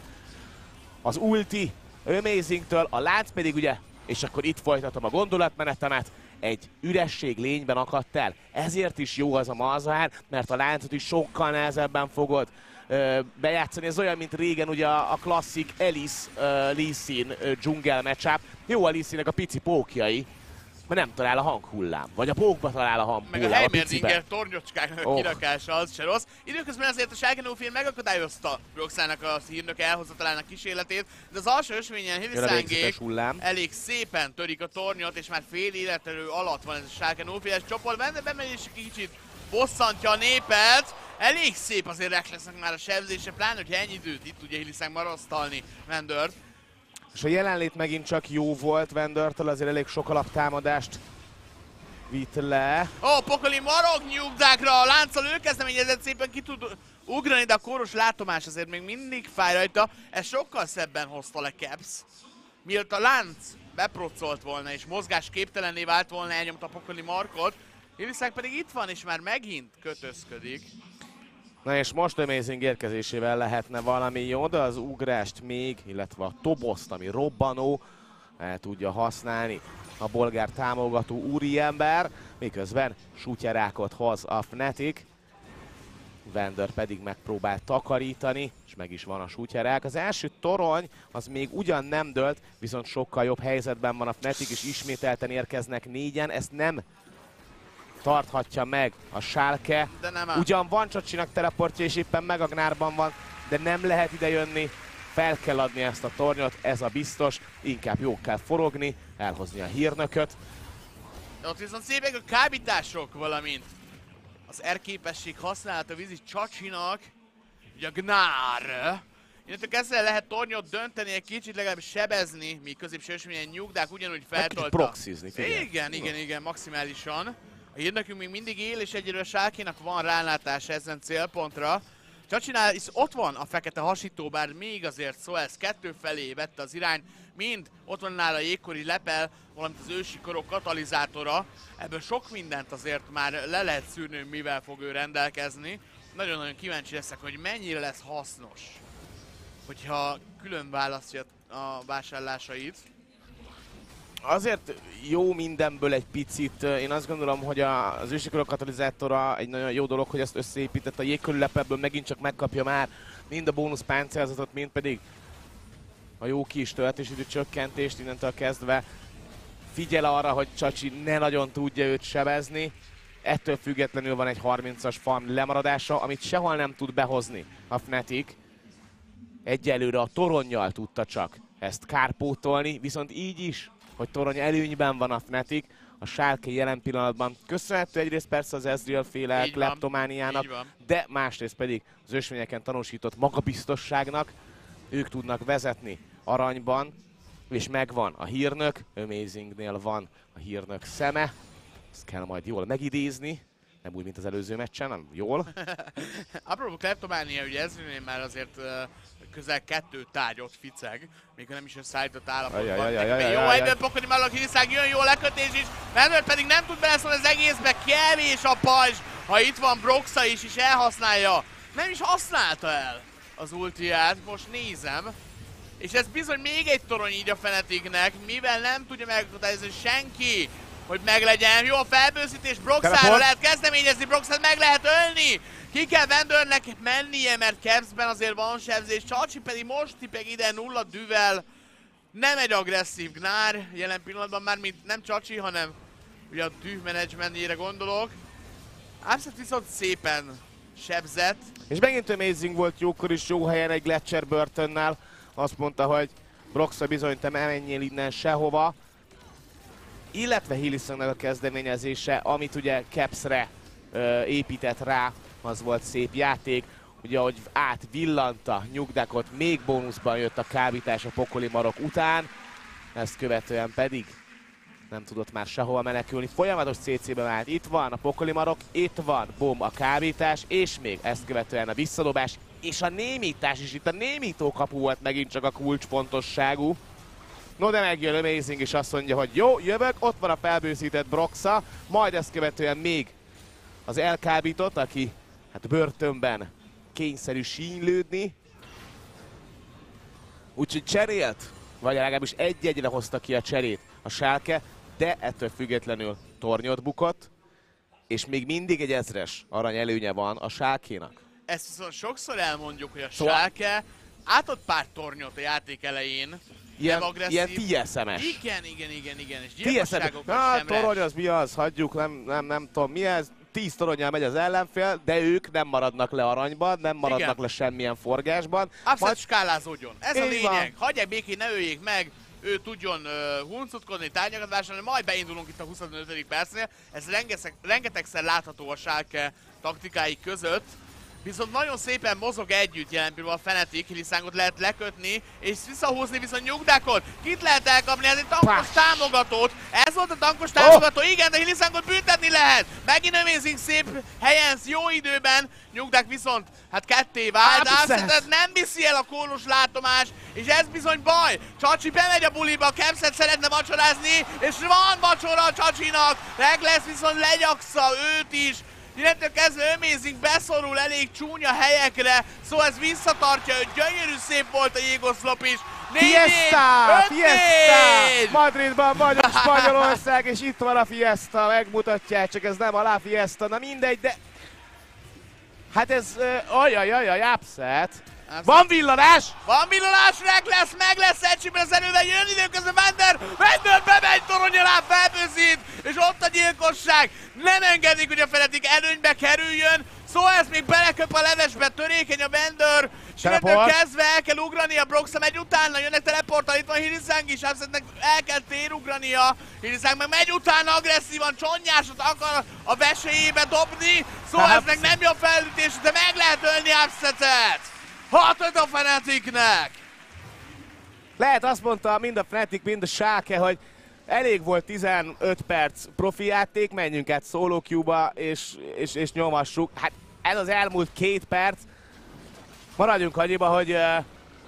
az ulti Amazingtől, a lánc pedig ugye, és akkor itt folytatom a gondolatmenetemet, egy üresség lényben akadt el. Ezért is jó az a Malzahar, mert a láncot is sokkal nehezebben fogod ö, bejátszani. Ez olyan, mint régen ugye a, a klasszik Alice uh, Lee Sin uh, dzsungel matchup. Jó a Lee Sinnek a pici pókjai, mert nem talál a hanghullám. Vagy a pókba talál a hanghullám. Meg a Heimerdinger tornyocskáknak a Oh. kirakása az se rossz. Időközben azért a Schalke nulla megakadályozta Broxának a hírnök elhozatalának kísérletét, de az alsó ösvényen Hilisángék hullám. elég szépen törik a tornyot, és már fél életerő alatt van ez a Schalke nulla csoport, benne bemegy és kicsit bosszantja a népet. Elég szép azért Recklessnek már a sebzése, pláne, hogyha ennyi időt itt tudja Hillisang marasztalni Vendört. És a jelenlét megint csak jó volt Vendörtől, azért elég sok alaptámadást vitt le. Ó, oh, Pokoli marog nyugdákra, a lánccal ő kezdeményezett, szépen ki tud ugrani, de a kóros látomás azért még mindig fáj rajta. Ez sokkal szebben hozta le Caps. Mielőtt a lánc beprocolt volna és mozgásképtelenné vált volna, elnyomta Pokoli Markot. Hillisang pedig itt van és már megint kötözködik. Na és most Amazing érkezésével lehetne valami jó, de az ugrást még, illetve a toboszt, ami robbanó, el tudja használni a bolgár támogató úriember, miközben sutyerákot hoz a Fnatic. Vendor pedig megpróbál takarítani, és meg is van a sutyerák. Az első torony az még ugyan nem dőlt, viszont sokkal jobb helyzetben van a Fnatic, és ismételten érkeznek négyen, ezt nem tarthatja meg a Schalke. De nem áll. Ugyan van Csacsinak teleportja, és éppen Megagnárban van, de nem lehet ide jönni. Fel kell adni ezt a tornyot, ez a biztos. Inkább jó kell forogni, elhozni a hírnököt. De ott viszont szépek a kábítások, valamint az R-képesség használata vízi Csacsinak. Ugye a Gnár. Innentől kezdve lehet tornyot dönteni, egy kicsit legalább sebezni, míg középső ösvényen nyugdák ugyanúgy feltolta. proxizni, figyelj. Igen, igen, igen, maximálisan. A hírnökünk még mindig él, és egyelőre a Schalkénak van rálátása ezen célpontra. Csacsinál is ott van a fekete hasító, bár még azért Soels kettő felé vette az irány, mind ott van nála a jégkori lepel, valamint az ősi korok katalizátora. Ebből sok mindent azért már le lehet szűrni, mivel fog ő rendelkezni. Nagyon-nagyon kíváncsi leszek, hogy mennyire lesz hasznos, hogyha külön választja a vásárlásait. Azért jó mindenből egy picit. Én azt gondolom, hogy a, az ősikorok katalizátora egy nagyon jó dolog, hogy ezt összeépített. A jégkörű lepebből megint csak megkapja már mind a bónusz páncélzatot, mind pedig a jó kis töltésidő csökkentést. Innentől kezdve figyel arra, hogy Csacsi ne nagyon tudja őt sebezni. Ettől függetlenül van egy harmincas farm lemaradása, amit sehol nem tud behozni a Fnatic. Egyelőre a toronnyal tudta csak ezt kárpótolni, viszont így is, hogy torony előnyben van a Fnatic, a Schalke jelen pillanatban köszönhető egyrészt persze az Ezreal féle kleptomániának, de másrészt pedig az ösvényeken tanúsított magabiztosságnak. Ők tudnak vezetni aranyban, és megvan a hírnök, Amazingnél van a hírnök szeme, ezt kell majd jól megidézni, nem úgy, mint az előző meccsen, nem jól. Apropó kleptománia, ugye Ezrealnél már azért uh, közel kettő tárgyot ficeg, még nem is összeállított állapotban. Ajajajajajajaj. Jó egyből Pokoli Marok, Hillisang jön, jó lekötés is, Vendor pedig nem tud beleszólni az egészbe, kevés a pajzs, ha itt van Broxa is, és elhasználja. Nem is használta el az ultiát, most nézem. És ez bizony még egy torony így a Fnaticnek, mivel nem tudja megakadályozni senki, hogy meglegyen. Jó a felbőszítés, Broxára lehet kezdeményezni, Broxát meg lehet ölni! Ki kell Vendornek mennie, mert Capsben azért van sebzés, Csacsi pedig most tipeg ide nulla düvel. Nem egy agresszív Gnár jelen pillanatban, már mint nem Csacsi, hanem ugye a düh menedzsmentjére gondolok. Abszett viszont szépen sebzett. És megint Amazing volt jókor is jó helyen egy Gletscher Burtonnál. Azt mondta, hogy Broxa bizony te menjél innen sehova. Illetve Hillisangnak a kezdeményezése, amit ugye Capsre ö, épített rá, az volt szép játék. Ugye, ahogy átvillanta nyugdákot, még bónuszban jött a kábítás a Pokoli Marok után. Ezt követően pedig nem tudott már sehova menekülni. Folyamatos cé cé-ben állt. Itt van a Pokoli Marok, itt van bom a kábítás, és még ezt követően a visszadobás. És a némítás is, itt a némító kapu volt megint csak a kulcsfontosságú. No, de megjön Amazing és azt mondja, hogy jó, jövök, ott van a felbőszített Broxa, majd ezt követően még az elkábított, aki hát börtönben kényszerű sínylődni. Úgyhogy cserélt, vagy legalábbis egy-egyre hozta ki a cserét a Schalke, de ettől függetlenül tornyot bukott, és még mindig egy ezres arany előnye van a Schalkénak. ezt viszont sokszor elmondjuk, hogy a Szóval- Schalke átad pár tornyot a játék elején, Ilyen, nem agresszív. ilyen té es em-es. Igen, igen, igen, igen, és té es em-es. gyilkosságokat Na, sem torony res. az mi az? Hagyjuk, nem, nem, nem tudom mi ez. Tíz toronyjal megy az ellenfél, de ők nem maradnak le aranyban, nem maradnak Igen. le semmilyen forgásban. Abszolút Majd- skálázódjon. Ez a Így van. lényeg. Hagyják békén, ne öljék meg, ő tudjon uh, huncutkodni, tárgyakat vásárolni, majd beindulunk itt a huszonötödik percnél. Ez rengeteg, rengetegszer látható a Schalke taktikái között. Viszont nagyon szépen mozog együtt jelen pillanatban a Fnatic, Hilisangot lehet lekötni, és visszahúzni viszont Nyugdákot. Kit lehet elkapni? Ez egy tankos támogatót. Ez volt a tankos támogató, oh. Igen, de Hilisangot büntetni lehet. Megint Amazing szép helyen, jó időben. Nyugdák viszont hát ketté vált, Abszetet nem viszi el a kónus látomás, és ez bizony baj. Csacsi bemegy a buliba, Kemszet szeretne vacsorázni, és van vacsora a Csacsinak. Meg lesz viszont lenyaksza őt is. Innentől kezdve Amazing beszorul elég csúnya helyekre, szóval ez visszatartja őt, gyönyörű szép volt a jégoszlop is. Fiesta! Fiesta! Madridban vagyok, Spanyolország, és itt van a Fiesta, megmutatják, csak ez nem a La Fiesta, na mindegy, de... Hát ez... Uh, ajajajaj, Abszett! Van villanás! Van villanás, reg lesz, meg lesz Ecsiben az előben, jön időközben Vander, Vander bemegy torony alá, felbőszít, és ott a gyilkosság. Nem engedik, hogy a Fnatic előnybe kerüljön, szóval ez még beleköp a levesbe, törékeny a Vander, és innentől kezdve el kell ugrania, Broxa megy utána, jönnek teleportal, itt van Hildisang is, Abszettnek el kell térugrania, Hildisang meg megy utána agresszívan, csonnyásot akar a veséjébe dobni, szóval ez meg nem jó felütés, de meg lehet ölni Abszettet. Hatott a Fnaticnek! Lehet azt mondta mind a Fnatic, mind a Schalke, hogy elég volt tizenöt perc profi játék, menjünk át solo queue-ba és, és, és nyomassuk. Hát ez az elmúlt két perc, maradjunk annyiba, hogy uh,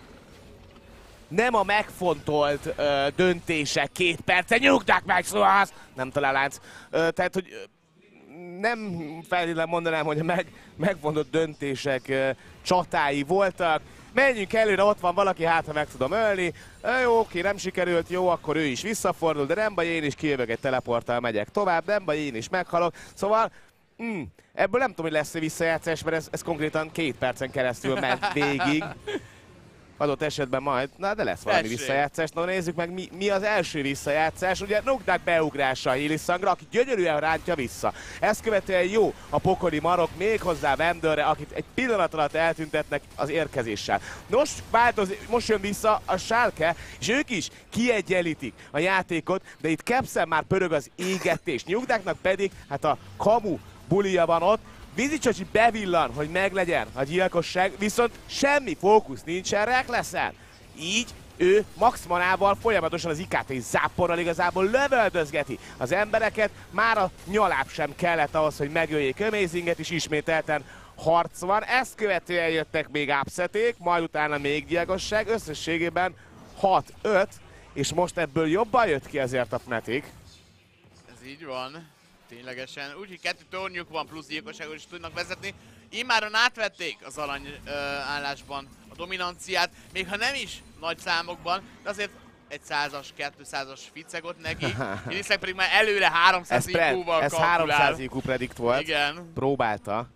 nem a megfontolt uh, döntések két perce, nyugdák meg, szóval nem talál lánc. Uh, tehát, hogy uh, nem feltétlenül mondanám, hogy a meg, megfontolt döntések uh, csatái voltak. Menjünk előre, ott van valaki, hát ha meg tudom ölni. E, jó, oké, nem sikerült, jó, akkor ő is visszafordul, de nem baj, én is kijövök egy teleporttal, megyek tovább, nem baj, én is meghalok. Szóval, mm, ebből nem tudom, hogy lesz-e visszajátszás, mert ez, ez konkrétan két percen keresztül ment végig. Adott esetben majd, na de lesz valami Tessék. visszajátszás. Na nézzük meg, mi, mi az első visszajátszás. Ugye Nyugdák beugrása a Hilisangra, aki gyönyörűen rántja vissza. Ezt követően jó a pokoli marok, méghozzá Vanderre, akit egy pillanat alatt eltüntetnek az érkezéssel. Nos, változik, most jön vissza a Schalke, és ők is kiegyenlítik a játékot, de itt Kepszen már pörög az égetés. Nyugdáknak pedig, hát a kamu bulia van ott, Vizicsacsi bevillan, hogy meglegyen a gyilkosság, viszont semmi fókusz nincsen Reckless-en. Így ő max manával folyamatosan az i ká té záporral igazából lövöldözgeti az embereket, már a nyaláb sem kellett ahhoz, hogy megöljék Amazinget, és ismételten harc van. Ezt követően jöttek még Abszették, majd utána még gyilkosság, összességében hat öt, és most ebből jobban jött ki ezért a Fnatic. Ez így van. Ténylegesen. Úgyhogy kettő tornyuk van, plusz gyilkosságot is tudnak vezetni. Immáron átvették az arany ö, állásban a dominanciát, még ha nem is nagy számokban, de azért egy százas, kétszázas ficegot neki. Hiliszek pedig már előre háromszáz i kú-val Ez háromszáz i kú predikt volt. Igen. Próbálta.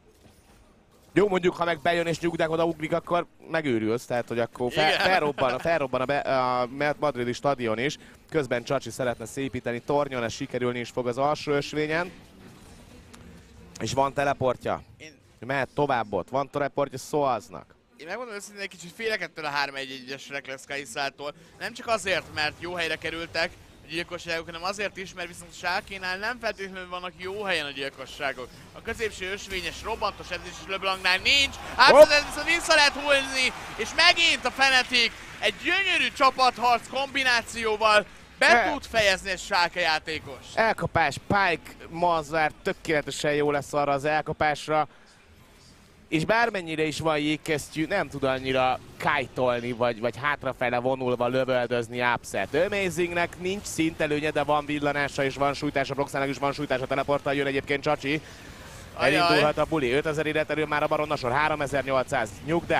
Jó, mondjuk, ha meg bejön és Nyugdák odaugrik, akkor megőrülsz, tehát hogy akkor fel, felrobban, felrobban a, be, a madridi stadion is. Közben Csacsi szeretne szépíteni tornyon, ez sikerülni is fog az alsó ösvényen. És van teleportja. Én... Mehet tovább ott, van teleportja Soaznak. Én megmondom őszintén, egy kicsit félek ettől a három egy egyes Reckless Kaiszától. Nem csak azért, mert jó helyre kerültek a gyilkosságok, hanem azért is, mert viszont a Schalkénál nem feltétlenül vannak jó helyen a gyilkosságok. A középső ösvényes, robbantos edzés is LeBlancnál nincs, átvezet viszont vissza lehet húzni, és megint a Fnatic egy gyönyörű csapatharc kombinációval be El... tud fejezni egy Schalke játékos. Elkapás, Pike, Mazár tökéletesen jó lesz arra az elkapásra. És bármennyire is van jégkesztyű, nem tud annyira kite-olni, vagy, vagy hátrafele vonulva lövöldözni Abszett. Amazingnek nincs szintelőnye, de van villanása és van sújtása, Broxának is van sújtása, teleporttal jön egyébként Csacsi. Elindulhat a buli, ötezer ére terül már a baronnasor, háromezer-nyolcszáz, Nyugdák.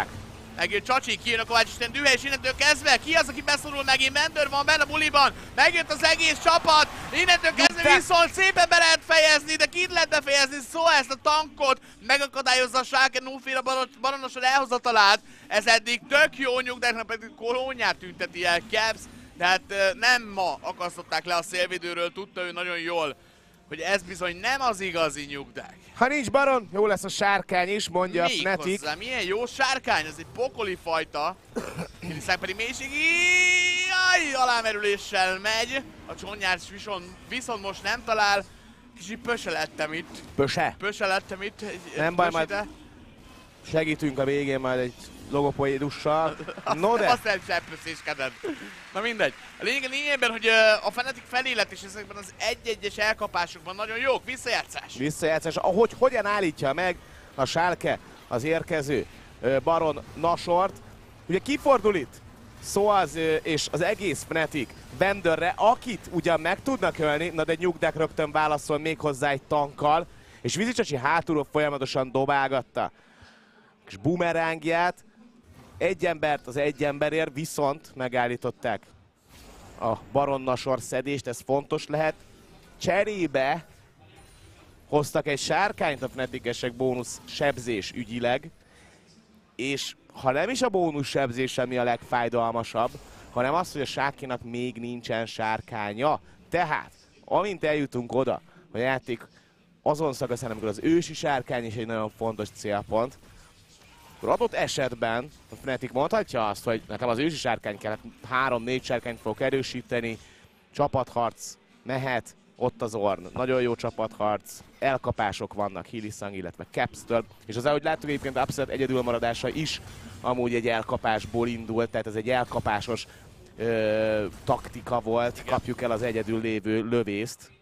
Megjön Csacsi, kijön a Kovács Isten dühe, és innentől kezdve ki az, aki beszorul megint? Vendőr van benne a buliban, megjött az egész csapat, innentől kezdve viszont szépen be lehet fejezni, de kit lehet befejezni? Szóval ezt a tankot megakadályozza a Schalke nulla féle baronosod elhozatalát. Ez eddig tök jó, Nyugdáknak pedig kolónját tünteti el Caps, de hát nem ma akasztották le a szélvédőről, tudta ő nagyon jól, hogy ez bizony nem az igazi Nyugdák. Ha nincs baron, jó lesz a sárkány is, mondja Még a Fnatic. hozzá, milyen jó sárkány, ez egy pokoli fajta. Kilisztán pedig mélységi, jaj, alámerüléssel megy. A csonyárs viszont, viszont most nem talál. Kicsit pöse lettem itt. Pöse? Pöse lettem itt. Egy, Nem egy baj, pösite. majd segítünk a végén majd egy logopoédussal. No de... Azt nem seppőszéskeded. Na mindegy. A lényeg a lényegben, hogy uh, a Fnatic felélet és ezekben az egy-egyes elkapásokban nagyon jók. Visszajátszás. Visszajátszás. Ahogy hogyan állítja meg a Schalke az érkező uh, Baron Nasort. Ugye kifordul itt Soaz uh, és az egész Fnatic Vendörre, akit ugyan meg tudnak ölni, na de Nyugdák rögtön válaszol még hozzá egy tankkal, és Vizicsacsi hátulról folyamatosan dobálgatta és bumerángját. Egy embert az egy emberért, viszont megállították a Baron Nasor szedést, ez fontos lehet. Cserébe hoztak egy sárkányt a Fnaticesek bónusz sebzés ügyileg, és ha nem is a bónusz sebzés ami a legfájdalmasabb, hanem az, hogy a Schalkénak még nincsen sárkánya. Tehát, amint eljutunk oda, a játék azon szakaszán, amikor az ősi sárkány is egy nagyon fontos célpont, akkor adott esetben a Fnatic mondhatja azt, hogy nekem az ősi sárkány kellett, három-négy sárkányt fogok erősíteni, csapatharc mehet, ott az Ornn, nagyon jó csapatharc, elkapások vannak Hylissang, illetve Caps-től, és az ahogy láttuk egyébként Upset egyedülmaradása is amúgy egy elkapásból indult, tehát ez egy elkapásos ö, taktika volt, igen. Kapjuk el az egyedül lévő lövészt.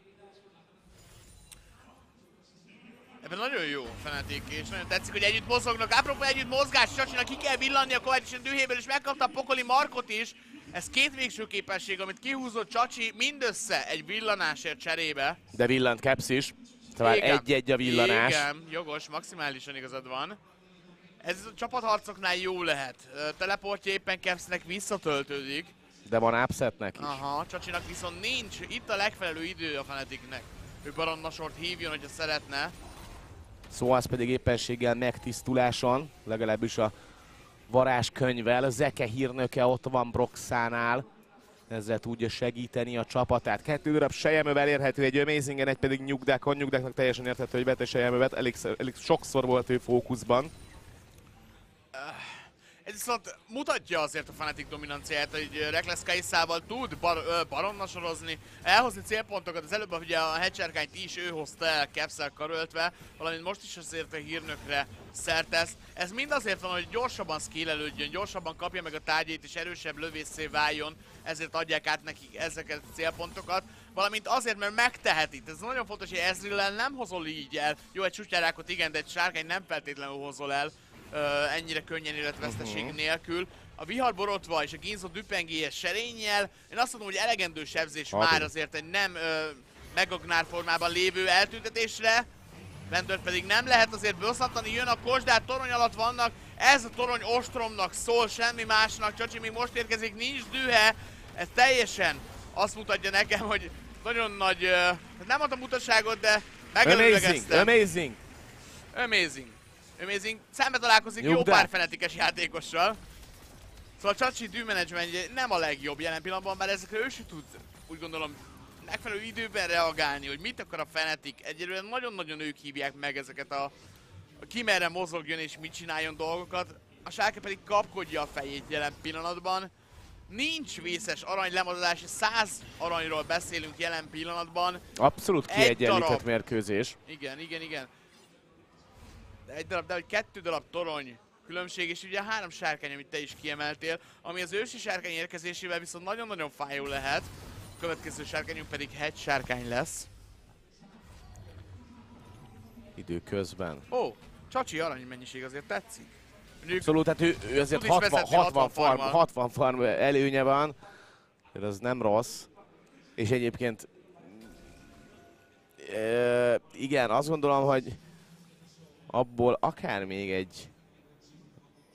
Ebben nagyon jó Fnatic, és nagyon tetszik, hogy együtt mozognak. Apropó együtt mozgás, Csacsinak ki kell villanni a Kovács Isten dühéből, és megkapta a pokoli Markot is. Ez két végső képesség, amit kihúzott Csacsi mindössze egy villanásért cserébe. De villant Caps is, tehát egy-egy a villanás. Igen, jogos, maximálisan igazad van. Ez a csapatharcoknál jó lehet. Teleportja éppen Capsnek visszatöltődik. De van Upsetnek is. Aha, Csacsinak viszont nincs. Itt a legfelelő idő a Fnaticnek. Ő Baron Nasort hívjon, hogyha szeretne. Soaz pedig éppenséggel megtisztuláson, legalábbis a varázskönyvvel. Zeke hírnöke ott van Broxánál, ezzel tudja segíteni a csapatát. Kettő darab selyemöv elérhető egy Amazingen, egy pedig Nyugdákon. Nyugdáknak teljesen érthető, hogy vette selyemövet, elég, elég sokszor volt ő fókuszban. Ez viszont mutatja azért a Fnatic dominanciáját, hogy Reckless Kai'Sával tud bar baronna sorozni, elhozni célpontokat. Az előbb ugye a headsharkányt is ő hozta el Caps-szel karöltve, valamint most is azért a hírnökre szertesz. Ez mind azért van, hogy gyorsabban skillelődjön, gyorsabban kapja meg a tárgyait és erősebb lövészé váljon, ezért adják át nekik ezeket a célpontokat. Valamint azért, mert megteheti. Ez nagyon fontos, hogy Ezreal-el nem hozol így el. Jó, egy sutyárákot igen, de egy sárkány nem feltétlenül hozol el. Uh, ennyire könnyen életveszteség uh-huh. nélkül. A vihar borotva és a Ginzo düpengélyes serénnyel, én azt mondom, hogy elegendő sebzés Adi. Már azért egy nem uh, megagnár formában lévő eltüntetésre. Vendőrt pedig nem lehet azért bosszantani, jön a kosdát, torony alatt vannak, ez a torony ostromnak szól, semmi másnak. Csacsi még most érkezik, nincs dühe, ez teljesen azt mutatja nekem, hogy nagyon nagy, uh, nem adtam mutatságot, de megelőlegeztem. Amazing, amazing. Amazing. Amazing. Szembe találkozik Nyugdá. Jó pár Fnatices játékossal. Szóval a Csacsi dűmenedzsmentje nem a legjobb jelen pillanatban, bár ezekre ő sem tud, úgy gondolom, megfelelő időben reagálni, hogy mit akar a Fnatic. Egyelőre nagyon-nagyon ők hívják meg ezeket a, a ki merre mozogjon és mit csináljon dolgokat. A Schalke pedig kapkodja a fejét jelen pillanatban. Nincs vészes arany lemazolás, száz aranyról beszélünk jelen pillanatban. Abszolút kiegyenlített darab... mérkőzés. Igen, igen, igen. Egy darab, de hogy kettő darab torony különbség, és ugye a három sárkány, amit te is kiemeltél, ami az ősi sárkány érkezésével viszont nagyon-nagyon fájó lehet. A következő sárkányunk pedig hegy sárkány lesz. Időközben. Ó, Csacsi arany mennyiség azért tetszik. Mondjuk, abszolút, hát ő, ő azért hatvan, hatvan, farm, hatvan farm előnye van, ez nem rossz. És egyébként e, igen, azt gondolom, hogy abból akár még egy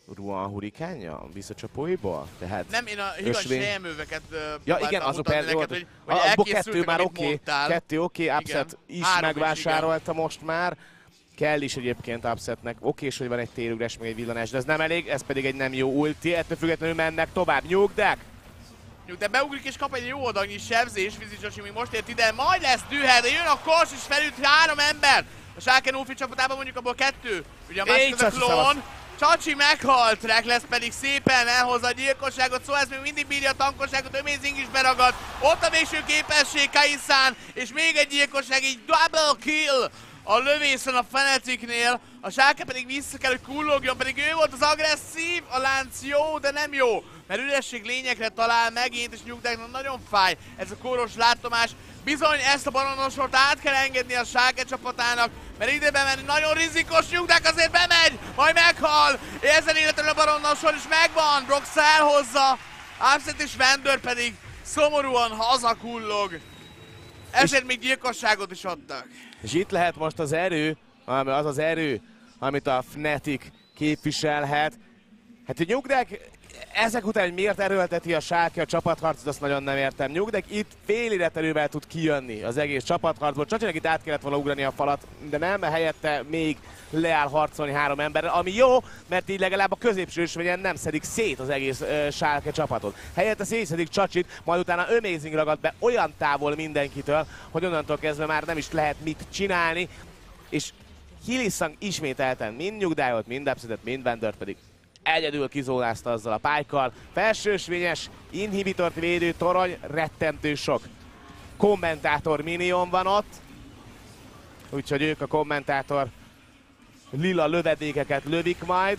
Ruan hurikánja visszacsapóiból? Tehát Nem, én a higany ösvény... sejemőveket uh, Ja igen, az a perc volt. hogy, hogy hogy abból kettő már oké, okay, kettő oké, okay, Upset is Három megvásárolta is, most már. Kell is egyébként Upsetnek. Oké, és hogy van egy térugres, még egy villanás, de ez nem elég, ez pedig egy nem jó ulti. Ettől függetlenül mennek tovább. Nyugdek! De beugrik és kap egy jó oldalnyi sebzés, Vizicsosi még most ért ide, majd lesz düher, de jön a kors és felüt három ember! A Schalke nulla nulla csapatában mondjuk abból kettő. Ugye a másik az a klón. Csacsi meghalt, Rekles pedig szépen elhozza a gyilkosságot, szóval ez még mindig bírja a tankosságot, Amazing is beragad. Ott a végső képesség Kaiszán, és még egy gyilkosság, így double kill a lövészen a Fnaticnél. A Schalke pedig vissza kell, hogy kullogjon, pedig ő volt az agresszív, a lánc jó, de nem jó. Mert üresség lényekre talál megint, és Nyugdáknak nagyon fáj ez a kóros látomás. Bizony ezt a baronosort át kell engedni a Schalke csapatának, mert ide bemenni nagyon rizikos, Nyugdák azért bemegy, majd meghal, ezen életlenül a baronosor is megvan, Brox elhozza, Upset és Vendor pedig szomorúan hazakullog. Ezért még gyilkosságot is adtak. És itt lehet most az erő, az az erő, amit a Fnatic képviselhet. Hát a Nyugdák ezek után, hogy miért erőlteti a Schalke a csapatharcot, azt nagyon nem értem. Nyugdák itt fél életerővel tud kijönni az egész csapatharcból. Csacsinak itt át kellett volna ugrani a falat, de nem, helyette még leáll harcolni három emberrel, ami jó, mert így legalább a középső ösvényen nem szedik szét az egész uh, Schalke csapatot. Helyette szétszedik Csacsit, majd utána Amazing ragad be olyan távol mindenkitől, hogy onnantól kezdve már nem is lehet mit csinálni, és Hylissang ismételten mind Nyugdájot, mind Upsetet, mind Vendort pedig egyedül kizólázta azzal a pálykkal. Felsősvényes, inhibitort védő torony, rettentő sok kommentátor minion van ott, úgyhogy ők a kommentátor lila lövedékeket lövik majd.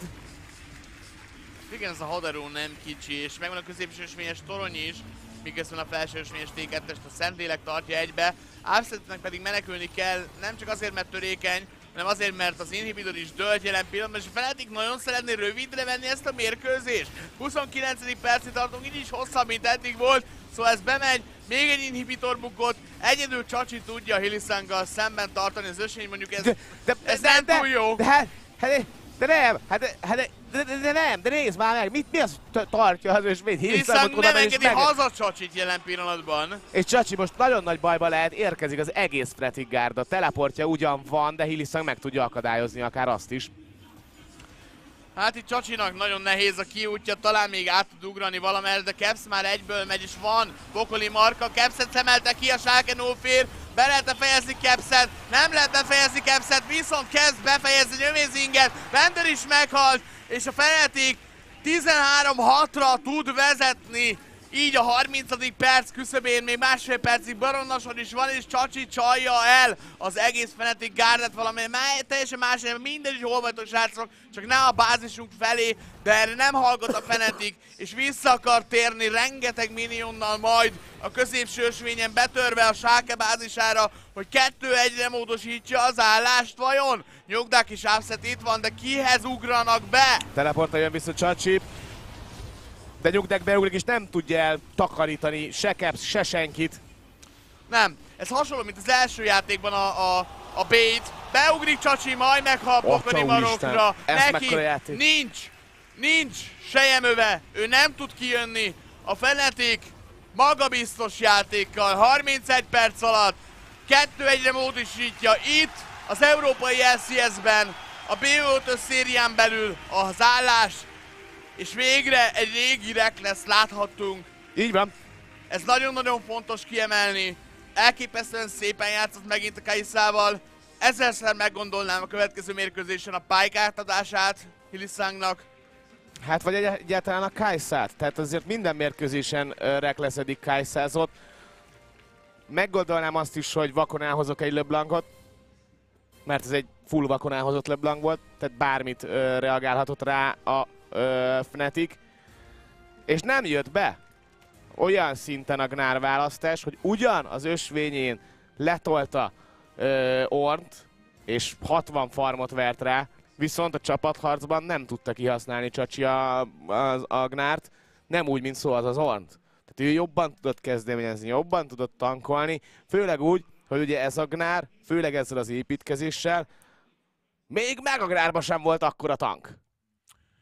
Igen, ez a haderó nem kicsi, és megvan a középsősvényes torony is, miközben a felsősvényes té kettest a Szentlélek tartja egybe. Upsetnek pedig menekülni kell, nem csak azért, mert törékeny, hanem azért, mert az inhibitor is dölt jelen pillanatban, és a Fnatic nagyon szeretné rövidre venni ezt a mérkőzést. huszonkilencedik percig tartunk, így is hosszabb, mint eddig volt, szóval ez bemegy, még egy inhibitor bukott, egyedül Csacsi tudja Hylissanggal szemben tartani az ösvény, mondjuk ez, de, de, ez de, nem de, túl jó. De, de, de, de nem, hát, hát de, de, de, de nem, de nézd már meg, mit, mi az tartja az ösvényt? Hylissang nem engedi haza Csacsit jelen pillanatban. És Csacsi most nagyon nagy bajba lehet, érkezik az egész Fnatic gárda. Teleportja ugyan van, de Hylissang meg tudja akadályozni akár azt is. Hát itt Csacsinak nagyon nehéz a kiútja, talán még át tud ugrani valamelyre, de Caps már egyből megy, és van pokoli marka. Capset szemelte ki, a Schalke no fear, be lehet fejezni Capset, nem lehet befejezni Capset, viszont kezd befejezni Amazinget, Vendor is meghalt, és a Fnatic tizenhárom hatra tud vezetni. Így a harmincadik perc küszöbén még másfél percig Baronnason is van, és Csacsi csalja el az egész Fnatic gárdát valamilyen teljesen más, mindegy is hol vagytok srácok, csak ne a bázisunk felé, de erre nem hallgat a Fnatic, és vissza akar térni rengeteg minionnal majd a középső ösvényen betörve a Schalke bázisára, hogy kettő egyre módosítja az állást vajon? Nyugdák és Upset itt van, de kihez ugranak be? Teleporta jön vissza Csacsi. De Nyugdák beugrik és nem tudja el takarítani se Caps, se senkit. Nem, ez hasonló, mint az első játékban a, a, a bait. Beugrik Csacsi, majd meghal pokoli marokra. Neki nincs, nincs sejemöve, ő nem tud kijönni. A Fnatic magabiztos játékkal, harmincegy perc alatt kettő egyre módosítja itt az európai el cé es-ben, a bé ötös szérián belül az állást. És végre egy régi Rekles láthattunk. Így van. Ez nagyon-nagyon fontos kiemelni. Elképesztően szépen játszott megint a Kaiszával. Ezerszer meggondolnám a következő mérkőzésen a pályák átadását Hylissangnak. Hát vagy egy, egyáltalán a Kaiszát. Tehát azért minden mérkőzésen uh, Rekleszedik Kaiszázott. Meggondolnám azt is, hogy vakon elhozok egy LeBlancot. Mert ez egy full vakon elhozott LeBlanc volt. Tehát bármit uh, reagálhatott rá a uh, Fnatic. És nem jött be olyan szinten a Gnár választás, hogy ugyan az ösvényén letolta uh, Ornt, és hatvan farmot vert rá, viszont a csapatharcban nem tudta kihasználni Csacsi a, a, a Gnárt, nem úgy, mint szó az az Ornt. Tehát ő jobban tudott kezdeményezni, jobban tudott tankolni, főleg úgy, hogy ugye ez a Gnár, főleg ezzel az építkezéssel, még meg a Gnárban sem volt akkora tank.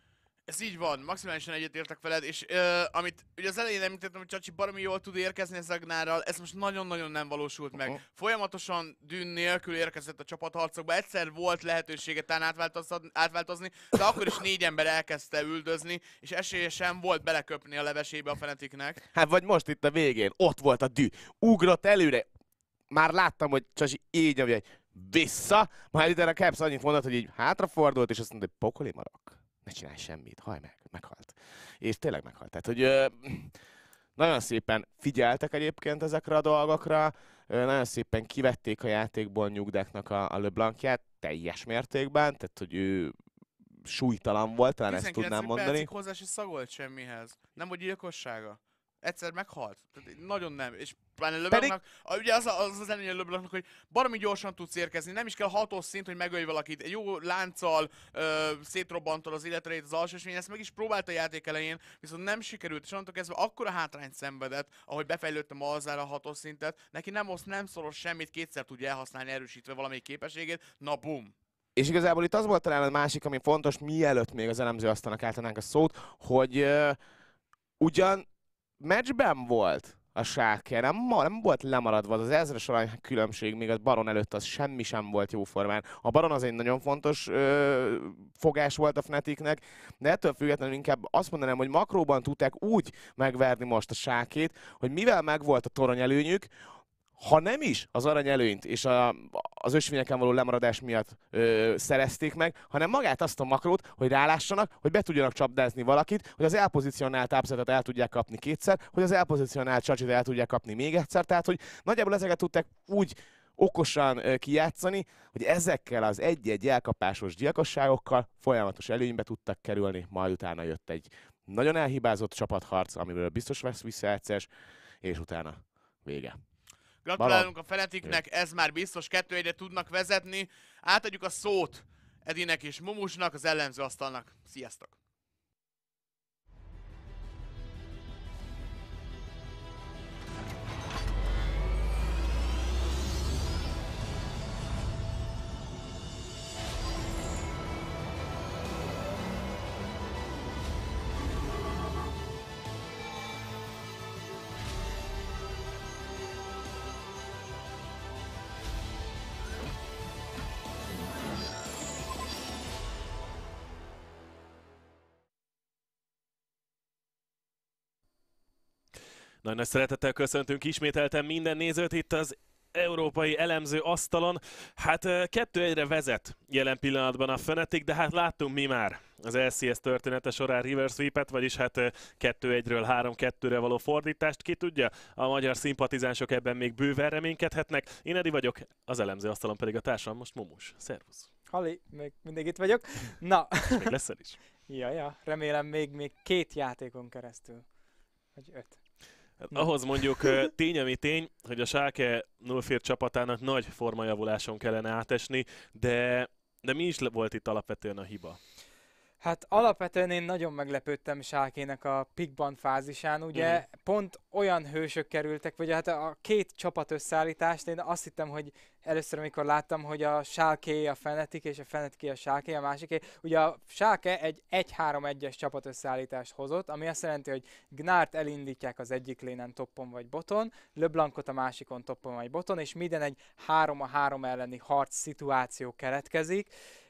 Ez így van, maximálisan egyetértek veled, és uh, amit ugye az elején említettem, hogy Csacsi baromi jól tud érkezni ezzel Gnárral, ez most nagyon-nagyon nem valósult meg. Uh-huh. Folyamatosan dűn nélkül érkezett a csapatharcokba, egyszer volt lehetősége talán átváltozni, de akkor is négy ember elkezdte üldözni, és esélye sem volt beleköpni a levesébe a Fnaticnek. Hát vagy most itt a végén, ott volt a dű, ugrott előre, már láttam, hogy Csacsi így nyomja, hogy vissza, majd ide a Caps annyit mondott, hogy így hátrafordult, és azt mondta, hogy pokoli marok. Ne csinálj semmit, hajj meg, meghalt. És tényleg meghalt. Tehát, hogy ö, nagyon szépen figyeltek egyébként ezekre a dolgokra, ö, nagyon szépen kivették a játékból Nyugdáknak a, a LeBlancját teljes mértékben, tehát, hogy ő súlytalan volt, talán ezt tudnám mondani. percig hozzá se szagolt semmihez. Nem volt gyilkossága. Egyszer meghalt. Tehát nagyon nem. És pláne LeBlancnak, Pedig... ugye az az, az előnye LeBlancnak, hogy baromi gyorsan tudsz érkezni. Nem is kell hatos szint, hogy megölj valakit. Egy jó lánccal ö, szétrobbantol az életrejét az alsósvény. Ezt meg is próbálta a játék elején, viszont nem sikerült. És onnantól kezdve akkora hátrányt szenvedett, ahogy befejlődtem alzára a hatos szintet. Neki nem oszt, nem szoros semmit, kétszer tudja elhasználni erősítve valamelyik képességét. Na bum! És igazából itt az volt talán a másik, ami fontos, mielőtt még az elemző asztalnak átadnánk a szót, hogy uh, ugyan meccsben volt a Schalke, nem, nem volt lemaradva, az ezres arany különbség még a Baron előtt az semmi sem volt jóformán. A Baron az egy nagyon fontos ö, fogás volt a Fnaticnek, de ettől függetlenül inkább azt mondanám, hogy makróban tudták úgy megverni most a Schalkét, hogy mivel megvolt a torony előnyük, ha nem is az arany előnyt és a, az ösvényeken való lemaradás miatt ö, szerezték meg, hanem magát azt a makrót, hogy rálássanak, hogy be tudjanak csapdázni valakit, hogy az elpozícionált upsetet el tudják kapni kétszer, hogy az elpozícionált Csacsit el tudják kapni még egyszer, tehát hogy nagyjából ezeket tudták úgy okosan ö, kijátszani, hogy ezekkel az egy-egy elkapásos gyilkosságokkal folyamatos előnybe tudtak kerülni, majd utána jött egy nagyon elhibázott csapatharc, amiből biztos vesz vissza egyszer, és utána vége. Gratulálunk a Fnaticnek, ez már biztos, kettő egyre tudnak vezetni. Átadjuk a szót Edinek és Mumusnak, az ellenző asztalnak. Sziasztok! Nagy nagy szeretettel köszöntünk ismételten minden nézőt itt az európai elemző asztalon. Hát kettő egyre vezet jelen pillanatban a Fnatic, de hát láttunk mi már az el cé es története során reverse sweepet, vagyis hát kettő egyről három kettőre való fordítást. Ki tudja, a magyar szimpatizánsok ebben még bőven reménykedhetnek. Én Edi vagyok, az elemző asztalon pedig a társam most Mumus. Szervusz! Halli, még mindig itt vagyok. Na. Még leszel is. ja, ja, remélem még, még két játékon keresztül. Vagy öt. Hát ahhoz mondjuk tény, ami tény, hogy a Schalke nullfér csapatának nagy formajavuláson kellene átesni, de, de mi is volt itt alapvetően a hiba? Hát alapvetően én nagyon meglepődtem Schalkének a pickban fázisán, ugye mm. pont olyan hősök kerültek, vagy hát a két csapat összeállítást, én azt hittem, hogy először, amikor láttam, hogy a Schalke a Fnatic és a Fnatic a Schalke a másiké, ugye a Schalke egy egy három egyes csapat összeállítást hozott, ami azt jelenti, hogy Gnárt elindítják az egyik lénen toppon vagy boton, LeBlancot a másikon toppon vagy boton, és minden egy három a három elleni harc szituáció keletkezik.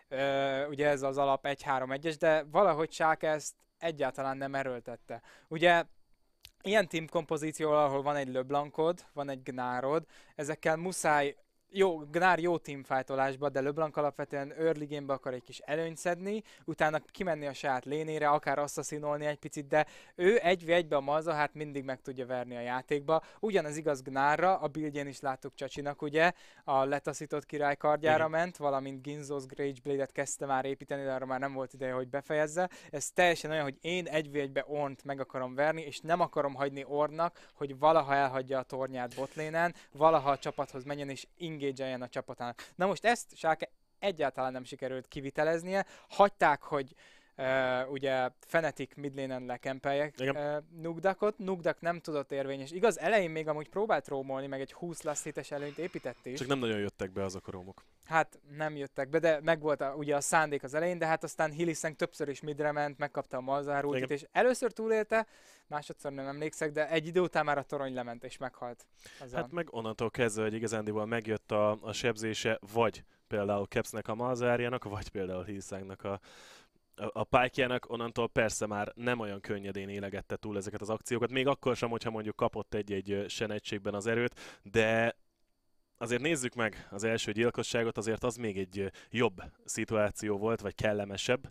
Uh, ugye ez az alap egy három egyes, de valahogy Schalke ezt egyáltalán nem erőltette. Ugye ilyen team kompozíció, ahol van egy LeBlancod, van egy Gnárod, ezekkel muszáj, jó, Gnár jó teamfightolásba, de LeBlanc alapvetően early game-be akar egy kis előnyt szedni, utána kimenni a saját lénére, akár asszaszínolni egy picit, de ő egy vé egybe a Malza, hát mindig meg tudja verni a játékba. Ugyanaz igaz Gnárra, a buildjén is láttuk Csacsinak, ugye, a letaszított király kardjára Igen. ment, valamint Ginzos Rage Blade-et kezdte már építeni, de arra már nem volt ideje, hogy befejezze. Ez teljesen olyan, hogy én egy vé egybe Ornt meg akarom verni, és nem akarom hagyni Ornnak, hogy valaha elhagyja a tornyát botlénen, valaha a csapathoz menjen és engage-eljen a csapatának. Na most ezt Schalke egyáltalán nem sikerült kiviteleznie. Hagyták, hogy uh, ugye Fnatic midlénen lekempeljek uh, Nugdakot. Nugdak nem tudott érvényes. Igaz, elején még amúgy próbált rómolni, meg egy húsz last hites előnyt épített is. Csak nem nagyon jöttek be azok a rómok. Hát nem jöttek be, de megvolt a, ugye a szándék az elején, de hát aztán Hilliszeng többször is midre ment, megkapta a Malzahar ultit, és először túlélte, másodszor nem emlékszek, de egy idő után már a torony lement és meghalt. Az Hát a... meg onnantól kezdve, hogy igazándiból megjött a, a sebzése, vagy például Capsnek a Malzaharjának, vagy például Hilliszengnek a a, a Pike-jának, onnantól persze már nem olyan könnyedén élegette túl ezeket az akciókat, még akkor sem, hogyha mondjuk kapott egy-egy senegységben az erőt, de azért nézzük meg az első gyilkosságot, azért az még egy jobb szituáció volt, vagy kellemesebb.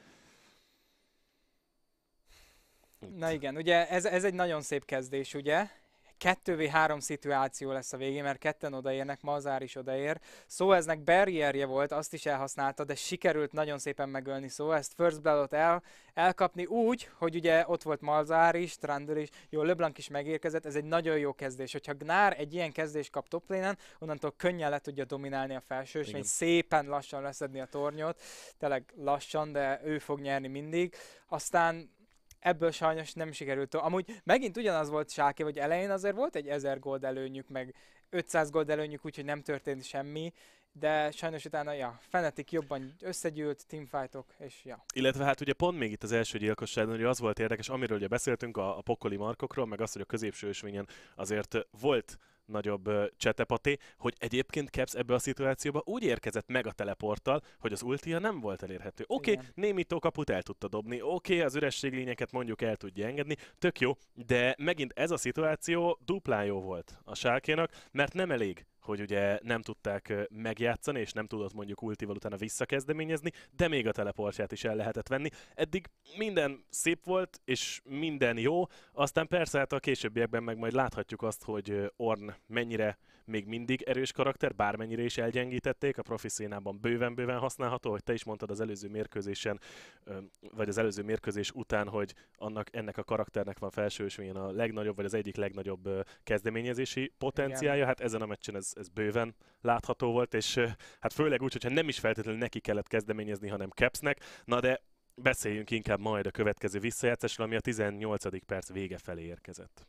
Na igen, ugye ez, ez egy nagyon szép kezdés, ugye? kettő vé három szituáció lesz a végén, mert ketten odaérnek, Malzahar is odaér. Soaznek barrierje volt, azt is elhasználta, de sikerült nagyon szépen megölni Soazt. First Bloodot el, elkapni úgy, hogy ugye ott volt Malzahar is, Trundle is, jó, LeBlanc is megérkezett, ez egy nagyon jó kezdés. Hogyha Gnar egy ilyen kezdést kap top lane-en, onnantól könnyen le tudja dominálni a felsősvényt, szépen lassan leszedni a tornyot, tényleg lassan, de ő fog nyerni mindig. Aztán ebből sajnos nem sikerült. Amúgy megint ugyanaz volt Schalke, hogy elején azért volt egy ezer gold előnyük, meg ötszáz gold előnyük, úgyhogy nem történt semmi, de sajnos utána, ja, Fnatic jobban összegyűlt, teamfightok, és ja. Illetve hát ugye pont még itt az első gyilkosságon, hogy az volt érdekes, amiről ugye beszéltünk a, a pokoli markokról, meg az, hogy a középső ösvényen azért volt nagyobb uh, csetepaté, hogy egyébként Caps ebbe a szituációba úgy érkezett meg a teleporttal, hogy az ultia nem volt elérhető. Oké, okay, némító kaput el tudta dobni, oké, okay, az ürességlényeket mondjuk el tudja engedni, tök jó, de megint ez a szituáció duplán jó volt a Schalkénak, mert nem elég, hogy ugye nem tudták megjátszani, és nem tudott mondjuk ultival utána visszakezdeményezni, de még a teleportját is el lehetett venni. Eddig minden szép volt, és minden jó, aztán persze hát a későbbiekben meg majd láthatjuk azt, hogy Ornn mennyire még mindig erős karakter, bármennyire is elgyengítették, a profi szénában bőven-bőven használható, hogy te is mondtad az előző mérkőzésen, vagy az előző mérkőzés után, hogy annak, ennek a karakternek van felsősvényen a legnagyobb, vagy az egyik legnagyobb kezdeményezési potenciálja. Igen. Hát ezen a meccsen ez, ez bőven látható volt, és hát főleg úgy, hogyha nem is feltétlenül neki kellett kezdeményezni, hanem Capsnek. Na de beszéljünk inkább majd a következő visszajátszásról, ami a tizennyolcadik perc vége felé érkezett.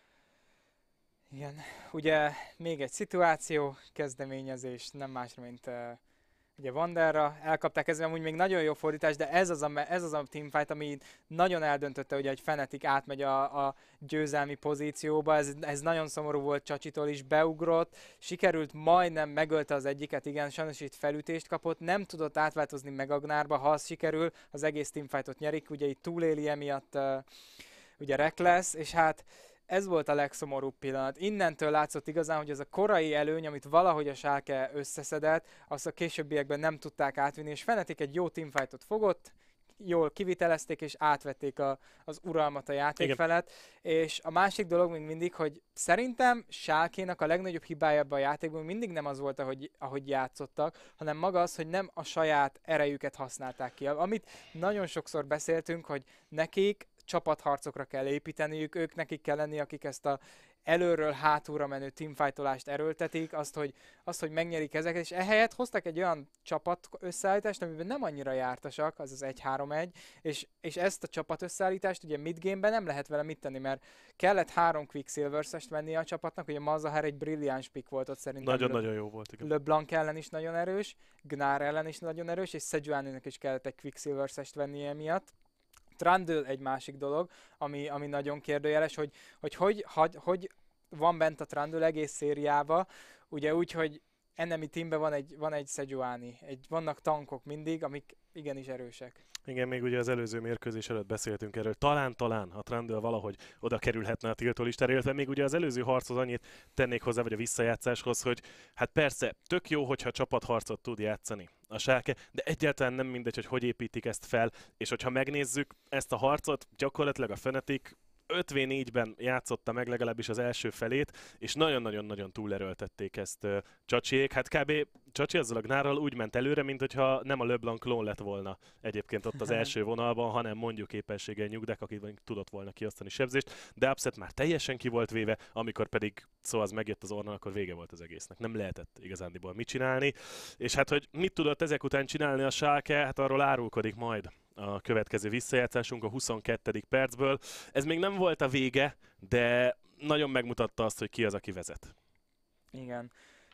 Igen, ugye még egy szituáció, kezdeményezés, nem másra, mint uh, ugye Wanderra, elkapták, ez amúgy még nagyon jó fordítás, de ez az a, ez az a teamfight, ami nagyon eldöntötte, ugye, hogy Fnatic átmegy a, a győzelmi pozícióba, ez, ez nagyon szomorú volt, Csacsitól is beugrott, sikerült, majdnem megölte az egyiket, igen, sajnos itt felütést kapott, nem tudott átváltozni meg Agnárba, ha az sikerül, az egész teamfightot nyerik, ugye itt túléli emiatt uh, ugye Reckless, és hát ez volt a legszomorúbb pillanat. Innentől látszott igazán, hogy ez a korai előny, amit valahogy a Schalke összeszedett, azt a későbbiekben nem tudták átvinni, és Fnatic egy jó teamfightot fogott, jól kivitelezték és átvették a, az uralmat a játék Igen. felett. És a másik dolog még mindig, hogy szerintem Schalkénak a legnagyobb hibája ebben a játékban mindig nem az volt, ahogy, ahogy játszottak, hanem maga az, hogy nem a saját erejüket használták ki. Amit nagyon sokszor beszéltünk, hogy nekik csapatharcokra kell építeniük, ők nekik kell lenni, akik ezt a előről hátulra menő teamfightolást erőltetik, azt, hogy, azt, hogy megnyerik ezeket, és ehelyett hoztak egy olyan csapat összeállítást, amiben nem annyira jártasak, az az egy három egy, és, és ezt a csapat összeállítást ugye midgame-ben nem lehet vele mit tenni, mert kellett három Quicksilver-est vennie a csapatnak, ugye Malzahar egy brilliáns pick volt ott szerintem. Nagyon-nagyon jó volt, igen. LeBlanc ellen is nagyon erős, Gnar ellen is nagyon erős, és Sejuani-nak is kellett egy Quicksilver-est vennie miatt. Trundle egy másik dolog, ami, ami nagyon kérdőjeles, hogy hogy, hogy, hogy hogy van bent a Trundle egész szériába, ugye úgy, hogy enemy teamben van egy, van egy Sejuani, egy, vannak tankok mindig, amik igenis erősek. Igen, még ugye az előző mérkőzés előtt beszéltünk erről. Talán-talán a Trundle valahogy oda kerülhetne a tiltólistára, illetve még ugye az előző harchoz annyit tennék hozzá, vagy a visszajátszáshoz, hogy hát persze, tök jó, hogyha csapatharcot tud játszani a Schalke, de egyáltalán nem mindegy, hogy hogy építik ezt fel, és hogyha megnézzük ezt a harcot, gyakorlatilag a Fnatic öt vé négyben játszotta meg legalábbis az első felét, és nagyon-nagyon-nagyon túlerőltették ezt uh, Csacsiék. Hát kb. Csacsi azzal a Gnárral úgy ment előre, mint hogyha nem a LeBlanc klón lett volna egyébként ott az első vonalban, hanem mondjuk képességgel Nyugdek, aki tudott volna kiosztani sebzést, de Upset már teljesen ki volt véve, amikor pedig szóval az megjött az Ornnan, akkor vége volt az egésznek. Nem lehetett igazándiból mit csinálni, és hát hogy mit tudott ezek után csinálni a Schalke, hát arról árulkodik majd a következő visszajátszásunk a huszonkettedik percből. Ez még nem volt a vége, de nagyon megmutatta azt, hogy ki az, aki vezet. Igen.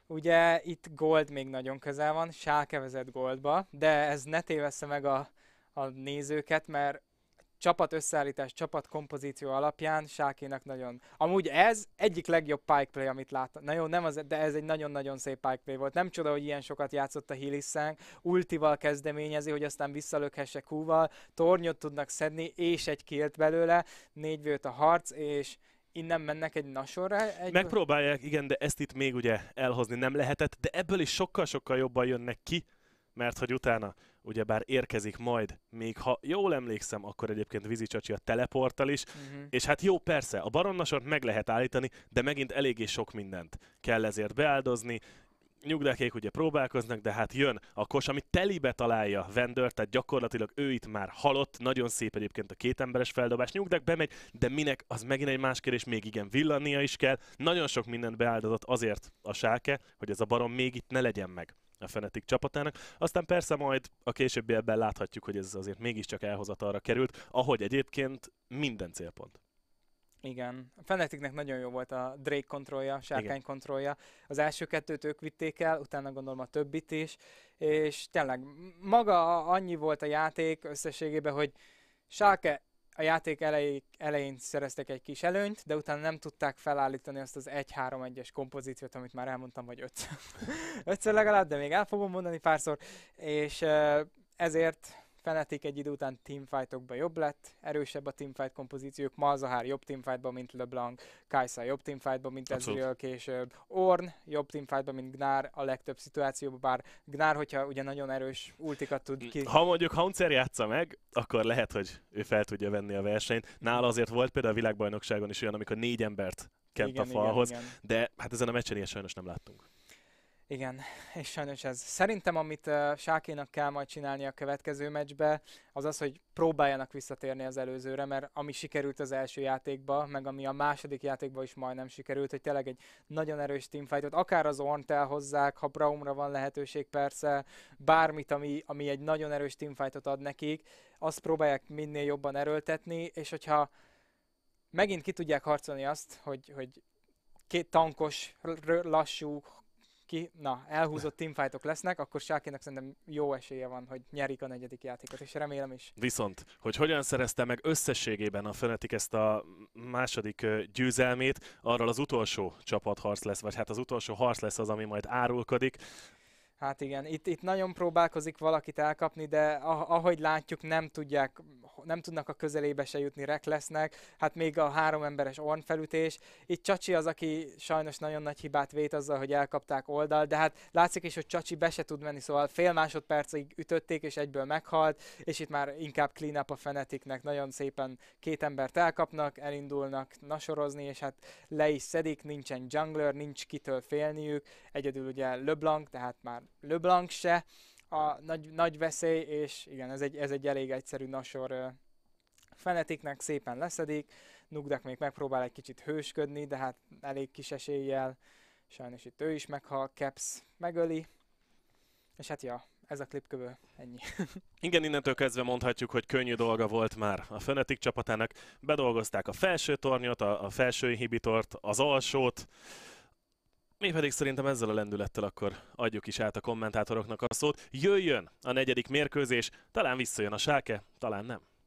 Ugye itt Gold még nagyon közel van, Schalke vezet Goldba, de ez ne tévessze meg a, a nézőket, mert csapat összeállítás, csapat kompozíció alapján Schalkének nagyon... Amúgy ez egyik legjobb pike play, amit láttam. Na jó, nem az, de ez egy nagyon-nagyon szép pike play volt. Nem csoda, hogy ilyen sokat játszott a Hilliszánk. Ultival kezdeményezi, hogy aztán visszalökhesse Q-val, tornyot tudnak szedni, és egy killt belőle, négy vőt a harc, és innen mennek egy nasorra. Egy... Megpróbálják, igen, de ezt itt még ugye elhozni nem lehetett, de ebből is sokkal-sokkal jobban jönnek ki, mert hogy utána ugyebár érkezik majd, még ha jól emlékszem, akkor egyébként Vizicsacsi a teleporttal is, uh-huh. és hát jó, persze, a baronnasort meg lehet állítani, de megint eléggé sok mindent kell ezért beáldozni. Nyugdákék ugye próbálkoznak, de hát jön a kos, ami telibe találja Vendört, tehát gyakorlatilag ő itt már halott, nagyon szép egyébként a két emberes feldobás, Nyugdák bemegy, de minek, az megint egy más kérdés, még igen, villannia is kell, nagyon sok mindent beáldozott azért a Schalke, hogy ez a baron még itt ne legyen meg a Fnatic csapatának. Aztán persze majd a későbbiekben láthatjuk, hogy ez azért mégiscsak elhozatalra került, ahogy egyébként minden célpont. Igen. A Fnaticnek nagyon jó volt a Drake kontrollja, sárkány kontrollja. Az első kettőt ők vitték el, utána gondolom a többit is, és tényleg maga annyi volt a játék összességében, hogy Schalke a játék elejé, elején szereztek egy kis előnyt, de utána nem tudták felállítani azt az egy három egyes kompozíciót, amit már elmondtam, vagy ötször. ötször legalább, de még el fogom mondani párszor, és ezért Fnatic egy idő után teamfightokban jobb lett, erősebb a teamfight kompozíciók, Malzahar jobb teamfightban, mint LeBlanc, Kai'Sa jobb teamfightban, mint Ezreal később, Ornn jobb teamfightban, mint Gnar a legtöbb szituációban, bár Gnar, hogyha ugye nagyon erős ultikat tud ki... Ha mondjuk Hauncer játsza meg, akkor lehet, hogy ő fel tudja venni a versenyt. Nála azért volt például a világbajnokságon is olyan, amikor négy embert kent igen, a falhoz, igen, igen. De hát ezen a meccsen ilyen sajnos nem láttunk. Igen, és sajnos ez. Szerintem, amit uh, Schalkénak kell majd csinálni a következő meccsbe, az az, hogy próbáljanak visszatérni az előzőre, mert ami sikerült az első játékba, meg ami a második játékban is majdnem sikerült, hogy tényleg egy nagyon erős teamfightot, akár az Ornt elhozzák, ha Braumra van lehetőség persze, bármit, ami, ami egy nagyon erős teamfightot ad nekik, azt próbálják minél jobban erőltetni, és hogyha megint ki tudják harcolni azt, hogy, hogy két tankos, lassú, ki, na, elhúzott teamfightok lesznek, akkor Schalkének szerintem jó esélye van, hogy nyerik a negyedik játékot, és remélem is. Viszont, hogy hogyan szerezte meg összességében a Fnatic ezt a második győzelmét, arról az utolsó csapatharc lesz, vagy hát az utolsó harc lesz az, ami majd árulkodik. Hát igen, itt, itt nagyon próbálkozik valakit elkapni, de ahogy látjuk, nem tudják, nem tudnak a közelébe se jutni, Rek lesznek, hát még a három emberes Ornn felütés. Itt Csacsi az, aki sajnos nagyon nagy hibát vét azzal, hogy elkapták oldal, de hát látszik is, hogy Csacsi be se tud menni, szóval fél másodpercig ütötték, és egyből meghalt, és itt már inkább clean up a Fnaticnek, nagyon szépen két embert elkapnak, elindulnak nasorozni, és hát le is szedik, nincsen jungler, nincs kitől félniük, egyedül ugye LeBlanc, tehát már LeBlanc se a nagy, nagy veszély, és igen, ez egy, ez egy elég egyszerű nasor uh, Fnaticnek, szépen leszedik, Nugdak még megpróbál egy kicsit hősködni, de hát elég kis eséllyel, sajnos itt ő is meghal, Caps megöli, és hát ja, ez a klipkövő, ennyi. Igen, innentől kezdve mondhatjuk, hogy könnyű dolga volt már a Fnatic csapatának, bedolgozták a felső tornyot, a, a felső inhibitort, az alsót. Mi pedig szerintem ezzel a lendülettel akkor adjuk is át a kommentátoroknak a szót. Jöjjön a negyedik mérkőzés, talán visszajön a Schalke, talán nem.